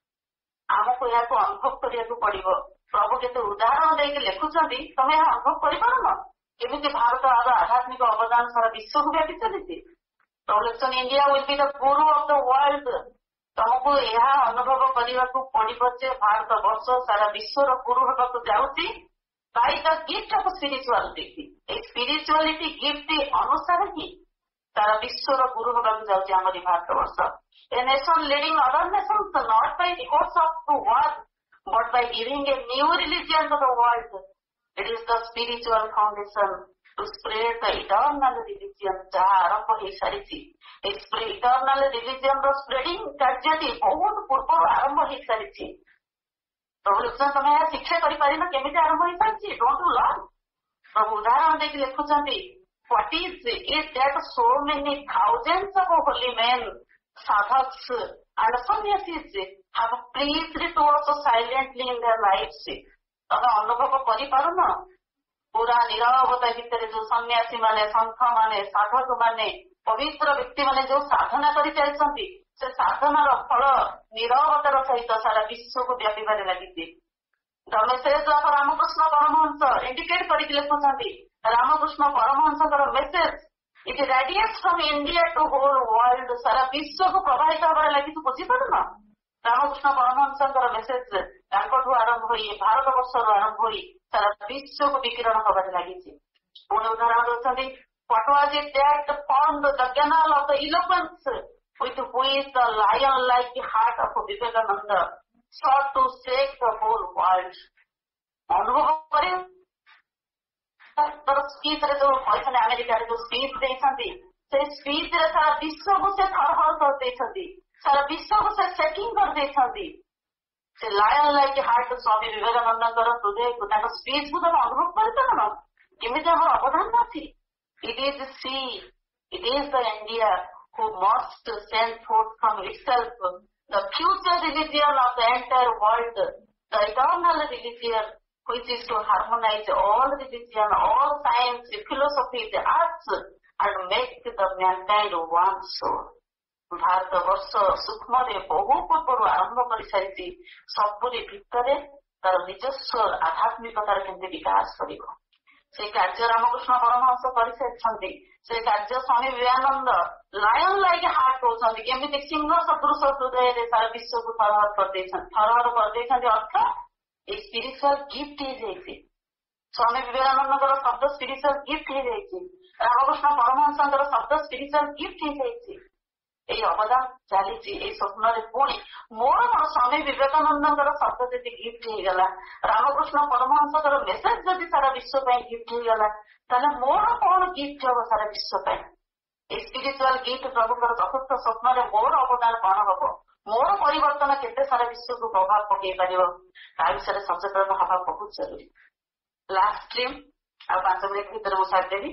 ଆମକୁ ଏହାକୁ ଅନୁଭବ କରିବାକୁ ପଡିବ। ପ୍ରଭୁ କେତେ ଉଦାହରଣ ଦେଇକି ଲେଖୁଛନ୍ତି, ତମେ ଏହା ଅନୁଭବ କରିପାରୁନ କେମିତି ଭାରତ ଆର ଆଧ୍ୟାତ୍ମିକ ଅବଦାନ ସାରା ବିଶ୍ୱକୁ ବ୍ୟାପି ଚାଲିଛି। India will be the guru of the world. ତମକୁ ଏହା ଅନୁଭବ କରିବାକୁ ପଡିବ ଯେ ଭାରତ ବର୍ଷ ସାରା ବିଶ୍ୱର ଗୁରୁ ହେବାକୁ ଯାଉଛି by the gift of spirituality. ଏଇ ସ୍ପିରିଚୁଆଲିଟି ଗିଫ୍ଟ ଅନୁସାରେ ହିଁ ସାରା ବିଶ୍ୱର ଗୁରୁ ହେବାକୁ ଯାଉଛି ଆମରି ଭାରତ ବର୍ଷ। A nation leading other nations not by reports of to work but by giving a new religion to the world. It is the spiritual foundation to spread the eternal religion। ଯାହା ଆରମ୍ଭ ହେଇସାରିଛି, ଏଇ ଇଟର୍ନାଲ ରିଲିଜିଅନ ର ସ୍ପ୍ରେଡିଂ କାର୍ଯ୍ୟଟି ବହୁତ ପୂର୍ବରୁ ଆରମ୍ଭ ହେଇସାରିଛି। ପ୍ରଭୁ ଲେଖୁଛନ୍ତି ତମେ ଏହା ଶିକ୍ଷା କରିପାରିନ କେମିତି ଆରମ୍ଭ ହେଇସାରିଛି। Don't you learn. ପ୍ରଭୁ ଉଦାହରଣ ଦେଇକି ଲେଖୁଛନ୍ତି, what is it that so many thousands of holy men, sadhaks and sannyasis have preached to us silently in their lives। ତମେ ଅନୁଭବ କରିପାରୁନ ପୁରା ନିରବତା ଭିତରେ ଯୋଉ ସନ୍ନ୍ୟାସୀ ମାନେ, ସନ୍ଥ ମାନେ, ସାଧକ ମାନେ, ପବିତ୍ର ବ୍ୟକ୍ତି ମାନେ ଯୋଉ ସାଧନା କରି ଚାଲିଛନ୍ତି, ସେ ସାଧନାର ଫଳ ନିରବତାର ସହିତ ସାରା ବିଶ୍ୱକୁ ବ୍ୟାପିବାରେ ଲାଗିଛି। The message of Ramakrishna Paramahansa indicate କରିକି ଲେଖୁଛନ୍ତି, ରାମକୃଷ୍ଣ ପରମହଂସଙ୍କର message it radiates from India to whole world. ସାରା ବିଶ୍ୱକୁ ପ୍ରବାହିତ ହେବାରେ ଲାଗିଛି। ବୁଝିପାରୁନ ରାମକୃଷ୍ଣ ପରମହଂସଙ୍କର ମେସେଜ ତାଙ୍କଠୁ ଆରମ୍ଭ ହୋଇ ଭାରତ ବର୍ଷରୁ ଆରମ୍ଭ ହୋଇ ସାରା ବିଶ୍ୱକୁ ବିକିରଣ ହେବାରେ ଲାଗିଛି। ପୁଣି ଉଦାହରଣ ଦଉଛନ୍ତି, what was it that formed the canal of the eloquence with which the lion like heart of Vivekananda sought to shake the whole world। ଅନୁଭବ କରି ସ୍ପିଚ୍ ରେ ଯୋଉ କହିଛନ୍ତି ଆମେରିକାରେ ଯୋଉ ସ୍ପିଚ୍ ଦେଇଛନ୍ତି ସେଇ ସ୍ପିଚ୍ ରେ ସାରା ବିଶ୍ୱକୁ ସେ ଥରହର କରିଦେଇଛନ୍ତି, ସାରା ବିଶ୍ୱକୁ ସେ ସେଟିଂ କରିଦେଇଛନ୍ତି। ସେ ଲାୟନ ଲାଇକ୍ ହାର୍ଟ ସ୍ୱାମୀ ବିବେକାନନ୍ଦଙ୍କର ହୃଦୟକୁ ତାଙ୍କ ସ୍ପିଚ୍ କୁ ତମେ ଅନୁଭବ କରିପାରୁନ କେମିତି ଆମର ଅବଦାନ ଅଛି। It is she, it is the India who must send forth from itself the future religion of the entire world, the eternal religion which is to harmonize all religion, all science, philosophy, the arts and make the mankind one soul. Bharat ବର୍ଷ ସୂକ୍ଷ୍ମରେ ବହୁ ପୂର୍ବରୁ ଆରମ୍ଭ କରିସାରିଛି ସବୁରି ଭିତରେ ତାର ନିଜସ୍ୱ ଆଧ୍ୟାତ୍ମିକତାର କେମିତି ବିକାଶ କରିବ। ସେ କାର୍ଯ୍ୟ ରାମକୃଷ୍ଣ ପରମହଂସ କରିସାରିଛନ୍ତି। ସେ କାର୍ଯ୍ୟ Swami Vivekananda lion like heart କହୁଛନ୍ତି କେମିତି ସିଂହ ସଦୃଶ ହୃଦୟରେ ସାରା ବିଶ୍ୱକୁ ଥରହର କରିଦେଇଛନ୍ତି ଅର୍ଥ ଏଇ ସ୍ପିରିଚୁଆଲ ଗିଫ୍ଟ ହେଇଯାଇଛି। ସ୍ୱାମୀ ବିବେକାନନ୍ଦଙ୍କର ଶବ୍ଦ ସ୍ପିରିଚୁଆଲ ଗିଫ୍ଟ ହେଇଯାଇଛି, ରାମକୃଷ୍ଣ ପରମହଂସଙ୍କର ଶବ୍ଦ ସ୍ପିରିଚୁଆଲ ଗିଫ୍ଟ ହେଇଯାଇଛି। ଏଇ ଅବଦାନ ଚାଲିଛି ଏଇ ସ୍ୱପ୍ନରେ। ପୁଣି ମୋର ସ୍ୱାମୀ ବିବେକାନନ୍ଦଙ୍କର ଶବ୍ଦ ଯଦି ଗିଫ୍ଟ ହେଇଗଲା, ରାମକୃଷ୍ଣ ପରମହଂସଙ୍କର ମେସେଜ ଯଦି ସାରା ବିଶ୍ୱ ପାଇଁ ଗିଫ୍ଟ ହେଇଗଲା, ତାହେଲେ ମୋର କଣ ଗିଫ୍ଟ ହବ ସାରା ବିଶ୍ୱ ପାଇଁ? ଏଇ ସ୍ପିରିଚୁଆଲ ଗିଫ୍ଟ ପ୍ରଭୁଙ୍କର ଚତୁର୍ଥ ସ୍ୱପ୍ନରେ ମୋର ଅବଦାନ କଣ ହବ, ମୋର ପରିବର୍ତ୍ତନ କେତେ ସାରା ବିଶ୍ୱକୁ ପ୍ରଭାବ ପକେଇ ପାରିବ, ତା ବିଷୟରେ ସଚେତନ ହବା ବହୁତ ଜରୁରୀ। ଲାଷ୍ଟ ଷ୍ଟ୍ରିମ୍ ଆଉ 5 ମିନିଟ୍ ଭିତରେ ମୁଁ ସାରିଦେବି।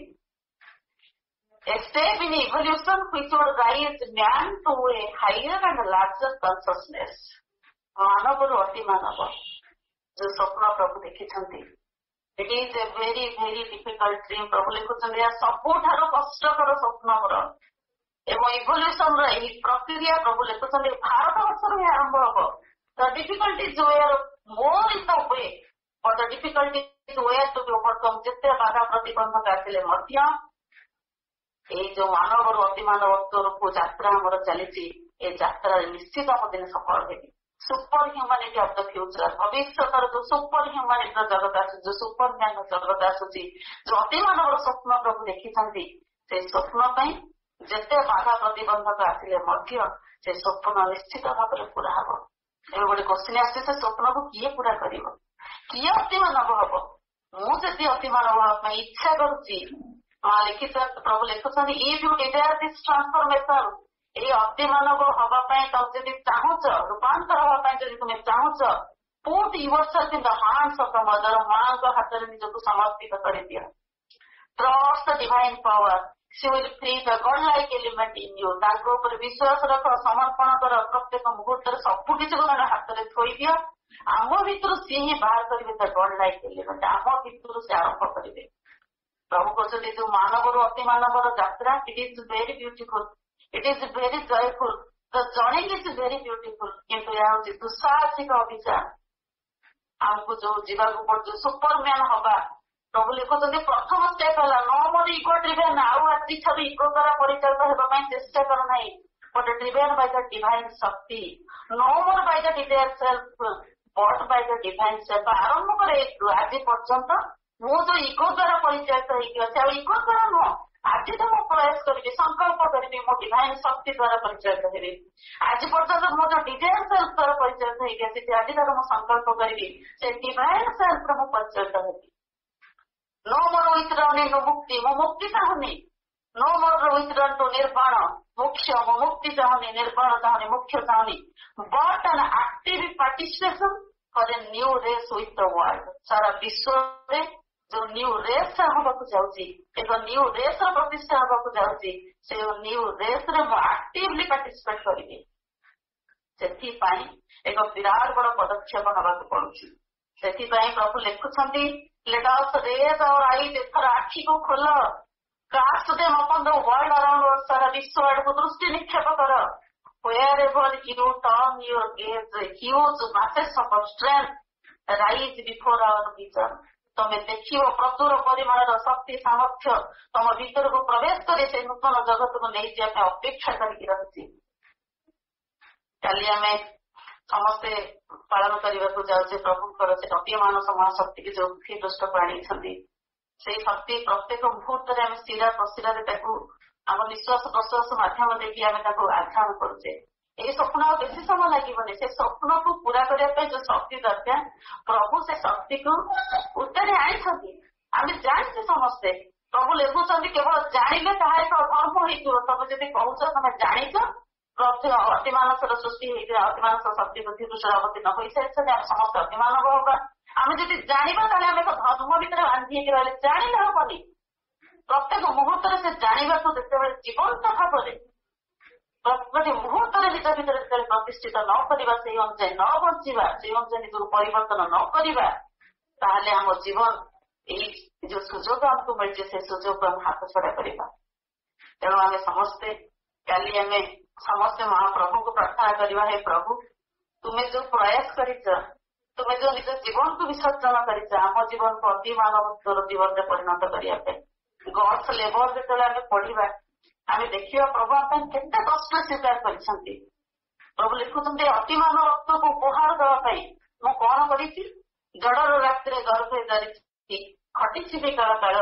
A step in evolution which would raise man to a higher and larger consciousness. ମାନବରୁ ଅତି ମାନବ ଯୋଉ ସ୍ୱପ୍ନ ପ୍ରଭୁ ଦେଖିଛନ୍ତି, it is a very very difficult dream। ପ୍ରଭୁ ଲେଖୁଛନ୍ତି ଏହା ସବୁଠାରୁ କଷ୍ଟକର ସ୍ୱପ୍ନ ମୋର। ଏବଂ ଇଭଲ୍ୟୁସନ ର ଏହି ପ୍ରକ୍ରିୟା ପ୍ରଭୁ ଲେଖୁଛନ୍ତି ଭାରତ ବର୍ଷରୁ ହିଁ ଆରମ୍ଭ ହବ। The difficulties were more in the way, but the difficulties were to be overcome। ଯେତେ ବାଧା ପ୍ରତିବନ୍ଧକ ଆସିଲେ ମଧ୍ୟ ଏଇ ଯୋଉ ମାନବରୁ ଅତି ମାନବତ୍ୱକୁ ଯାତ୍ରା ଆମର ଚାଲିଛି, ଏ ଯାତ୍ରାରେ ନିଶ୍ଚିତ ଆମ ଦିନେ ସଫଳ ହେବି। Super humanity of the future, ଭବିଷ୍ୟତର ଯୋଉ ସୁପର ହ୍ୟୁମାନିଟିର ଜଗତ ଆସୁଛି, ଯୋଉ ସୁପର ମ୍ୟାନ ଜଗତ ଆସୁଛି, ଯୋଉ ଅତି ମାନବର ସ୍ୱପ୍ନ ପ୍ରଭୁ ଦେଖିଛନ୍ତି, ସେଇ ସ୍ୱପ୍ନ ପାଇଁ ଯେତେ ବାଧା ପ୍ରତିବନ୍ଧକ ଆସିଲେ ମଧ୍ୟ ସେ ସ୍ୱପ୍ନ ନିଶ୍ଚିତ ଭାବରେ ପୁରା ହବ। ଏବେ ଗୋଟେ କୋଶ୍ଚିନ୍ ଆସିছে, ସେ ସ୍ୱପ୍ନକୁ କିଏ ପୁରା କରିବ, କିଏ ଅତି ମାନବ ହବ? ମୁଁ ଯଦି ଅତି ମାନବ ହବା ପାଇଁ ଇଚ୍ଛା କରୁଛି, ପ୍ରଭୁ ଲେଖୁଛନ୍ତି if you desire this transformation, ଏଇ ଅତି ମାନବ ହବା ପାଇଁ ତମେ ଯଦି ଚାହୁଁଛ, ରୂପାନ୍ତର ହବା ପାଇଁ ଯଦି ତୁମେ ଚାହୁଁଛ, put yourself in the hands of the mother, ମାଙ୍କ ହାତରେ ନିଜକୁ ସମର୍ପିତ କରିଦିଅ। Trust the divine power, she will free the godlike element in you। ତାଙ୍କ ଉପରେ ବିଶ୍ୱାସ ରଖ, ସମର୍ପଣ କର, ପ୍ରତ୍ୟେକ ମୁହୂର୍ତ୍ତରେ ସବୁ କିଛିକୁ ତାଙ୍କ ହାତରେ ଥୋଇଦିଅ। ଆମ ଭିତରୁ ସିଏ ହିଁ ବାହାର କରିବେ ଦ ଗଡଲାଇକ ଏଲିମେଣ୍ଟ, ଆମ ଭିତରୁ ସେ ଆରମ୍ଭ କରିବେ। ପ୍ରଭୁ କହୁଛନ୍ତି ଯୋଉ ମାନବରୁ ଅତି ମାନବର ଯାତ୍ରା, it is very beautiful, it is very joyful, the journey is very beautiful. କିନ୍ତୁ ଏହା ହଉଛି ଦୁଃସାହସିକ ଅଭିଯାନ। ଆମକୁ ଯୋଉ ଯିବାକୁ ପଡୁଛି ସୁପର ମ୍ୟାନ ହବା, ପ୍ରଭୁ ଲେଖୁଛନ୍ତି ପ୍ରଥମ ଷ୍ଟେପ ହେଲା ନ ମୋର ଇଗୋ ଡ୍ରିଭେନ। ଆଉ ଆଜି ଠାରୁ ଇଗୋ ଦ୍ୱାରା ପରିଚାଳିତ ହେବା ପାଇଁ ଚେଷ୍ଟା କର ନାହିଁ, but driven by the divine ଶକ୍ତି। No more by the desire self, but by the divine self. ଆରମ୍ଭ କରେ ଆଜି ପର୍ଯ୍ୟନ୍ତ ମୁଁ ଯୋଉ ଇଗୋ ଦ୍ୱାରା ପରିଚାଳିତ ହେଇକି ଅଛି, ଆଉ ଇଗୋ ଦ୍ୱାରା ନୁହଁ, ଆଜି ତ ମୁଁ ପ୍ରୟାସ କରିବି, ସଂକଳ୍ପ କରିବି, ମୋ ଡିଭାଇନ ଶକ୍ତି ଦ୍ୱାରା ପରିଚାଳିତ ହେବି। ଆଜି ପର୍ଯ୍ୟନ୍ତ ମୁଁ ଯୋଉ ଡିଜାୟାର ସେଲ୍ଫ ଦ୍ୱାରା ପରିଚାଳିତ ହେଇକି ଆସିଛି, ଆଜି ଠାରୁ ମୁଁ ସଂକଳ୍ପ କରିବି ସେ ଡିଭାଇନ ସେଲ୍ଫରେ ମୁଁ ପରିଚାଳିତ ହେବି। नो मोर विथड्रन इन मुक्ति, ମୁଁ ମୁକ୍ତି ଚାହୁଁନି। नो मोर विथड्रन टू निर्वाण, मोक्ष, ମୁଁ ମୁକ୍ତି ଚାହୁଁନି, ନିର୍ବାଣ ଚାହୁଁନି, ମୋକ୍ଷ ଚାହୁଁନି। But an active participation for a new race with the world। ସାରା ବିଶ୍ୱରେ ଯୋଉ ନ୍ୟୁ ରେସ୍ ହବାକୁ ଯାଉଛି, ଏକ ନ୍ୟୁ ରେସ୍ ର ପ୍ରତିଷ୍ଠା ହବାକୁ ଯାଉଛି, ସେ ନ୍ୟୁ ରେସ୍ ରେ ମୁଁ ଆକ୍ଟିଭଲି ପାର୍ଟିସିପେଟ କରିବି। ସେଥିପାଇଁ ଏକ ବିରାଟ ବଡ ପଦକ୍ଷେପ ନେବାକୁ ପଡୁଛି। ସେଥିପାଇଁ ପ୍ରଭୁ ଲେଖୁଛନ୍ତି let us raise our eyes, ଏଥର ଆଖିକୁ ଖୋଲ, cast them upon the world around us, ସାରା ବିଶ୍ୱ ଆଡକୁ ଦୃଷ୍ଟି ନିକ୍ଷେପ କର। wherever you turn your gaze, huge masses of strength rise before our vision। ତମେ ଦେଖିବ ପ୍ରଚୁର ପରିମାଣର ଶକ୍ତି ସାମର୍ଥ୍ୟ ତମ ଭିତରକୁ ପ୍ରବେଶ କରି ସେ ନୂତନ ଜଗତକୁ ନେଇଯିବା ପାଇଁ ଅପେକ୍ଷା କରିକି ରହିଛି। କାଲି ଆମେ ସମସ୍ତେ ପାଳନ କରିବାକୁ ଯାଉଛେ ପ୍ରଭୁଙ୍କର ସେ ଅତିମାନ ମହାଶକ୍ତିକି ଯୋଉ ପୃଥିବୀ ପୃଷ୍ଠକୁ ଆଣିଛନ୍ତି। ସେଇ ଶକ୍ତି ପ୍ରତ୍ୟେକ ମୁହୂର୍ତ୍ତରେ ଆମେ ଶିରା ପ୍ରଶିରାରେ ତାକୁ ଆମ ନିଶ୍ୱାସ ପ୍ରଶ୍ୱାସ ମାଧ୍ୟମ ଦେଇକି ଆମେ ତାକୁ ଆଘ୍ରାଣ କରୁଛେ। ଏଇ ସ୍ୱପ୍ନ ଆଉ ବେଶୀ ସମୟ ଲାଗିବନି। ସେ ସ୍ୱପ୍ନକୁ ପୁରା କରିବା ପାଇଁ ଯୋଉ ଶକ୍ତି ଦରକାର ପ୍ରଭୁ ସେ ଶକ୍ତିକୁ ଉତ୍ତାରେ ଆଣିଛନ୍ତି। ଆମେ ଜାଣିଛୁ ସମସ୍ତେ, ପ୍ରଭୁ ଲେଖୁଛନ୍ତି କେବଳ ଜାଣିଲେ ତାହା ଏକ ଧର୍ମ ହେଇଯିବ। ତମେ ଯଦି କହୁଛ ତମେ ଜାଣିଛ ପ୍ରଭୁ ଅତିମାନସର ସୃଷ୍ଟି ହେଇଥିଲା, ଅତିମାନସ ଶକ୍ତି ବୁଦ୍ଧି ଦୃଷ୍ଟିରେ ଅବତୀର୍ଣ୍ଣ ହୋଇସାରିଛନ୍ତି, ଆମେ ସମସ୍ତେ ଅତିମାନବ ହବା। ଆମେ ଯଦି ଜାଣିବା ତାହେଲେ ଆମେ ଏକ ଧର୍ମ ଭିତରେ ବାନ୍ଧି ହେଇକି ରହିଲେ ଜାଣିଲେ ହବନି। ପ୍ରତ୍ୟେକ ମୁହୂର୍ତ୍ତରେ ସେ ଜାଣିବାକୁ ଯେତେବେଳେ ଜୀବନ୍ତ ଭାବରେ ପ୍ରତି ମୁହୂର୍ତ୍ତରେ ନିଜ ଭିତରେ ଯେତେବେଳେ ପ୍ରତିଷ୍ଠିତ ନ କରିବା, ସେଇ ଅନୁଯାୟୀ ନ ବଞ୍ଚିବା, ସେଇ ଅନୁଯାୟୀ ନିଜକୁ ପରିବର୍ତ୍ତନ ନ କରିବା, ତାହେଲେ ଆମ ଜୀବନ ଏଇ ଯୋଉ ସୁଯୋଗ ଆମକୁ ମିଳିଛି ସେ ସୁଯୋଗକୁ ଆମେ ହାତ ଛଡା କରିବା। ତେଣୁ ଆମେ ସମସ୍ତେ କାଲି ଆମେ ସମସ୍ତେ ମହାପ୍ରଭୁଙ୍କୁ ପ୍ରାର୍ଥନା କରିବା, ହେ ପ୍ରଭୁ ତୁମେ ଯୋଉ ପ୍ରୟାସ କରିଛ, ତୁମେ ଯୋଉ ନିଜ ଜୀବନକୁ ବିସର୍ଜନ କରିଛ ଆମ ଜୀବନକୁ ଅତି ମାନବର ଜୀବନରେ ପରିଣତ କରିବା ପାଇଁ। ଗଡ୍ସ ଲେବର ଯେତେବେଳେ ଆମେ ପଢିବା ଆମେ ଦେଖିବା ପ୍ରଭୁ ଆମ ପାଇଁ କେତେ କଷ୍ଟ ସ୍ୱୀକାର କରିଛନ୍ତି। ପ୍ରଭୁ ଲେଖୁଛନ୍ତି ଅତିମାନ ରକ୍ତକୁ ଉପହାର ଦେବା ପାଇଁ ମୁଁ କଣ କରିଛି, ଜଡର ରାତିରେ ଗର୍ଭରେ ଧରିଛି, ଘଟିଛି ବି କାଳ କାଳ,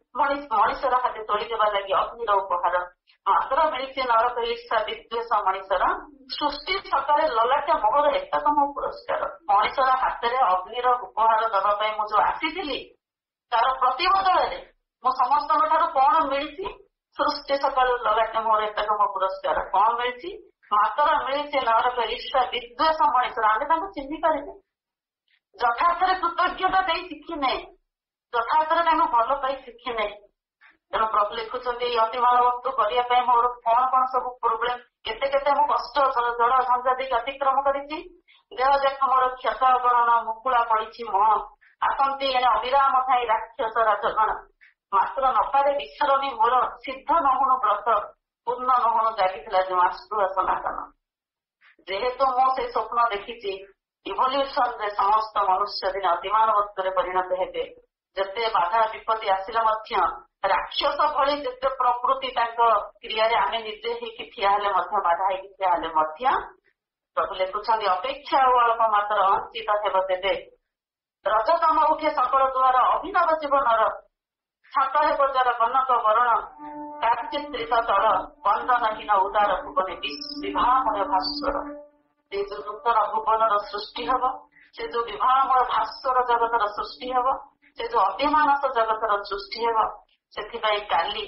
ମଣିଷର ହାତେ ତୋଳି ଦେବା ଲାଗି ଅଗ୍ନିର ଉପହାର, ମାତ୍ର ମିଳିଛି ନରକ ଈର୍ଷା ବିଦ୍ୱେଷ ମଣିଷର, ସୃଷ୍ଟି ସକାଳେ ଲଲାଟ ମୋହର ଏତକ ମୋ ପୁରସ୍କାର। ମଣିଷର ହାତରେ ଅଗ୍ନିର ଉପହାର ଦେବା ପାଇଁ ମୁଁ ଯୋଉ ଆସିଥିଲି, ତାର ପ୍ରତିବଦଳରେ ମୁଁ ସମସ୍ତଙ୍କ ଠାରୁ କଣ ମିଳିଛି, ସୃଷ୍ଟି ସକାଳୁ ଲଲାଟ ମୋହର ଏତକ ମୋ ପୁରସ୍କାର। କଣ ମିଳିଛି, ମାତ୍ର ମିଳିଛି ନରକ ଈର୍ଷା ବିଦ୍ୱେଷ ମଣିଷର। ଆମେ ତାଙ୍କୁ ଚିହ୍ନି ପାରିଲେ, ଯଥାର୍ଥରେ କୃତଜ୍ଞତା ଦେଇ ଶିଖିନେ, ଯଥାର୍ଥରେ ତାଙ୍କୁ ଭଲ ପାଇ ଶିଖିନେ। ତେଣୁ ପ୍ରଭୁ ଲେଖୁଛନ୍ତି ଏଇ ଅତିମାନବତ୍ୱ କରିବା ପାଇଁ ମୋର କଣ କଣ ସବୁ ପ୍ରୋବ୍ଲେମ, କେତେ କେତେ ମୁଁ କଷ୍ଟ ଜଳ ଝଞ୍ଜା ଦେଇକି ଅତିକ୍ରମ କରିଛି। ଦେହ ଯାକ ମୋର କ୍ଷତ ଗଣନ ମୁକୁଳା ପଡିଛି ମୁହଁ, ଆସନ୍ତି ଏଣେ ଅବିରାମ ଥାଇ ରାକ୍ଷସ ରାଜଗଣ, ମାତ୍ର ନପାରେ ବିଶ୍ରାମୀ ମୋର, ସିଦ୍ଧ ନହୁଣୁ ବ୍ରତ ପୂର୍ଣ୍ଣ ନହୁଣୁ ଜାଗିଥିଲା ଯେଉଁ ଆଶୁ ସନାତନ। ଯେହେତୁ ମୁଁ ସେଇ ସ୍ୱପ୍ନ ଦେଖିଛି ଇଭଲ୍ୟୁସନରେ ସମସ୍ତ ମନୁଷ୍ୟ ଦିନେ ଅତିମାନବତ୍ୱରେ ପରିଣତ ହେବେ। ଯେତେ ବାଧା ବିପତ୍ତି ଆସିଲେ ମଧ୍ୟ ରାକ୍ଷସ ଭଳି ଯେତେ ପ୍ରକୃତି ତାଙ୍କ କ୍ରିୟାରେ ଆମେ ନିଜେ ହେଇକି ଠିଆ ହେଲେ ମଧ୍ୟ, ବାଧା ହେଇକି ଠିଆ ହେଲେ ମଧ୍ୟ ପ୍ରଭୁ ଲେଖୁଛନ୍ତି ଅପେକ୍ଷା ଆଉ ଅଳ୍ପ ମାତ୍ର ଅଞ୍ଚିତ ହେବ ତେବେ, ରଜତମ ଉଠେ ସକଳ ଦୁଆର ଅଭିନବ ଜୀବନର, ଛାତ ହେବ ଯାର କନକ ବରଣ, କାଚିତ୍ରିତ ତଳ ବନ୍ଦନହୀନ ଉଦାର ଭୁବନେ ବିବାହମୟ ଭାସ୍ୱର। ସେ ଯୋଉ ନୂତନ ଭୁବନର ସୃଷ୍ଟି ହବ, ସେ ଯୋଉ ବିବାହମୟ ଭାସ୍ୱର ଜଗତର ସୃଷ୍ଟି ହବ, ସେ ଯୋଉ ଅତିମାନସ ଜଗତର ସୃଷ୍ଟି ହେବ, ସେଥିପାଇଁ କାଲି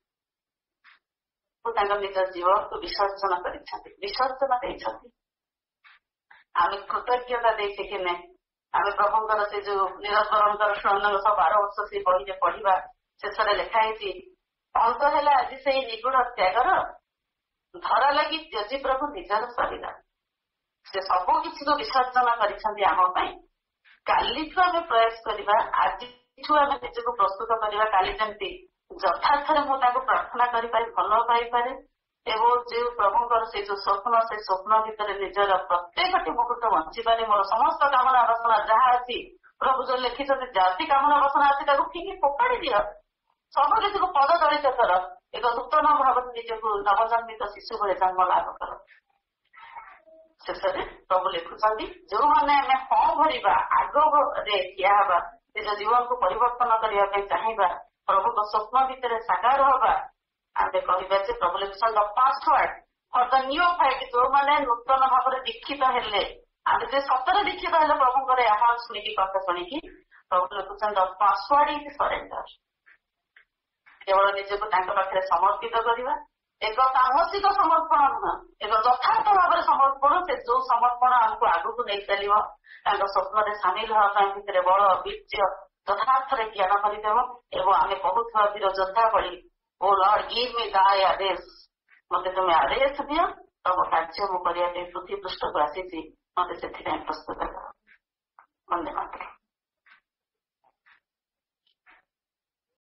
ତାଙ୍କ ନିଜ ଜୀବନକୁ ବିସର୍ଜନ କରିଛନ୍ତି, ବିସର୍ଜନ ଦେଇଛନ୍ତି। ଆମେ କୃତଜ୍ଞତା ଦେଇ ଶିଖିନେ ଆମେ ପ୍ରଭୁଙ୍କର ସେ ଯୋଉ ନିରବରଙ୍କର 12 ବର୍ଷ ସେଇ ବହିରେ ପଢିବା, ଶେଷରେ ଲେଖା ହେଇଛି ଅନ୍ତ ହେଲା ଆଜି ସେଇ ନିଗୁଡ ତ୍ୟାଗର, ଧରା ଲାଗି ତ୍ୟଜି ପ୍ରଭୁ ନିଜର ଶରୀର। ସେ ସବୁ କିଛିକୁ ବିସର୍ଜନ କରିଛନ୍ତି ଆମ ପାଇଁ। କାଲିଠୁ ଆମେ ପ୍ରୟାସ କରିବା, ଆଜିଠୁ ଆମେ ନିଜକୁ ପ୍ରସ୍ତୁତ କରିବା, କାଲି ଯେମିତି ଯଥାର୍ଥରେ ମୁଁ ତାଙ୍କୁ ପ୍ରାର୍ଥନା କରିପାରେ, ଭଲ ପାଇପାରେ ଏବଂ ଯେଉଁ ପ୍ରଭୁଙ୍କର ସେଇ ଯୋଉ ସ୍ୱପ୍ନ, ସେଇ ସ୍ୱପ୍ନ ଭିତରେ ନିଜର ପ୍ରତ୍ୟେକଟି ମୁହୂର୍ତ୍ତ ବଞ୍ଚିପାରେ। ମୋର ସମସ୍ତ କାମନା ବାସନା ଯାହା ଅଛି, ପ୍ରଭୁ ଯୋଉ ଲେଖିଛନ୍ତି ଜାତି କାମନା ବାସନା ଅଛି ତାକୁ ଫିଙ୍ଗି ଫୋପାଡ଼ି ଦିଅ, ସବୁ কিছুକୁ ପଦ ଦଳିତ କର, ଏକ ନୂତନ ଭାବରେ ନିଜକୁ ନବଜନ୍ମିତ ଶିଶୁ ଭଳି ଜନ୍ମ ଲାଭ କର। ଶେଷରେ ପ୍ରଭୁ ଲେଖୁଛନ୍ତି ଯୋଉମାନେ ଆମେ ହଁ ଭରିବା, ଆଗରେ ଠିଆ ହେବା, ନିଜ ଜୀବନକୁ ପରିବର୍ତ୍ତନ କରିବା ପାଇଁ ଚାହିଁବା, ପ୍ରଭୁଙ୍କ ସ୍ୱପ୍ନ ଭିତରେ ସାକାର ହବା, ଆମେ କହିବା ଯେ ପ୍ରଭୁ ଲେଖୁଛନ୍ତି password for the new fight. ଯୋଉମାନେ ନୂତନ ଭାବରେ ଦୀକ୍ଷିତ ହେଲେ, ଆମେ ଯେ ସତରେ ଦୀକ୍ଷିତ ହେଲେ ପ୍ରଭୁଙ୍କର ଆହ୍ୱାନ ଶୁଣିକି, କଥା ଶୁଣିକି, ପ୍ରଭୁ ଲେଖୁଛନ୍ତି ପାସୱାର୍ଡ ଇଜ ସରେଣ୍ଡର। କେବଳ ନିଜକୁ ତାଙ୍କ ପାଖରେ ସମର୍ପିତ କରିବା, ଏକ ତାମସିକ ସମର୍ପଣ ନୁହଁ, ଏକ ଯଥାର୍ଥ ଭାବରେ ସମର୍ପଣ। ସେ ଯୋଉ ସମର୍ପଣ ଆମକୁ ଆଗକୁ ନେଇ ଚାଲିବ, ତାଙ୍କ ସ୍ୱପ୍ନରେ ସାମିଲ ହେବା ପାଇଁ ଭିତରେ ବଳ ବୀର୍ଯ୍ୟ ଯଥାର୍ଥରେ ଜ୍ଞାନ କରିଦେବ ଏବଂ ଆମେ କହୁଥିବା ବୀର ଯୋଦ୍ଧା ଭଳି ଓ ଲର୍ଡ ଗିଭ୍ ମି ଦାୟ ଆଦେଶ, ମତେ ତୁମେ ଆଦେଶ ଦିଅ, ତମ କାର୍ଯ୍ୟ ମୁଁ କରିବା ପାଇଁ ପୃଥିବୀ ପୃଷ୍ଠକୁ ଆସିଛି, ମତେ ସେଥିପାଇଁ ପ୍ରସ୍ତୁତ କର। ବନ୍ଦେ ମାତରମ୍।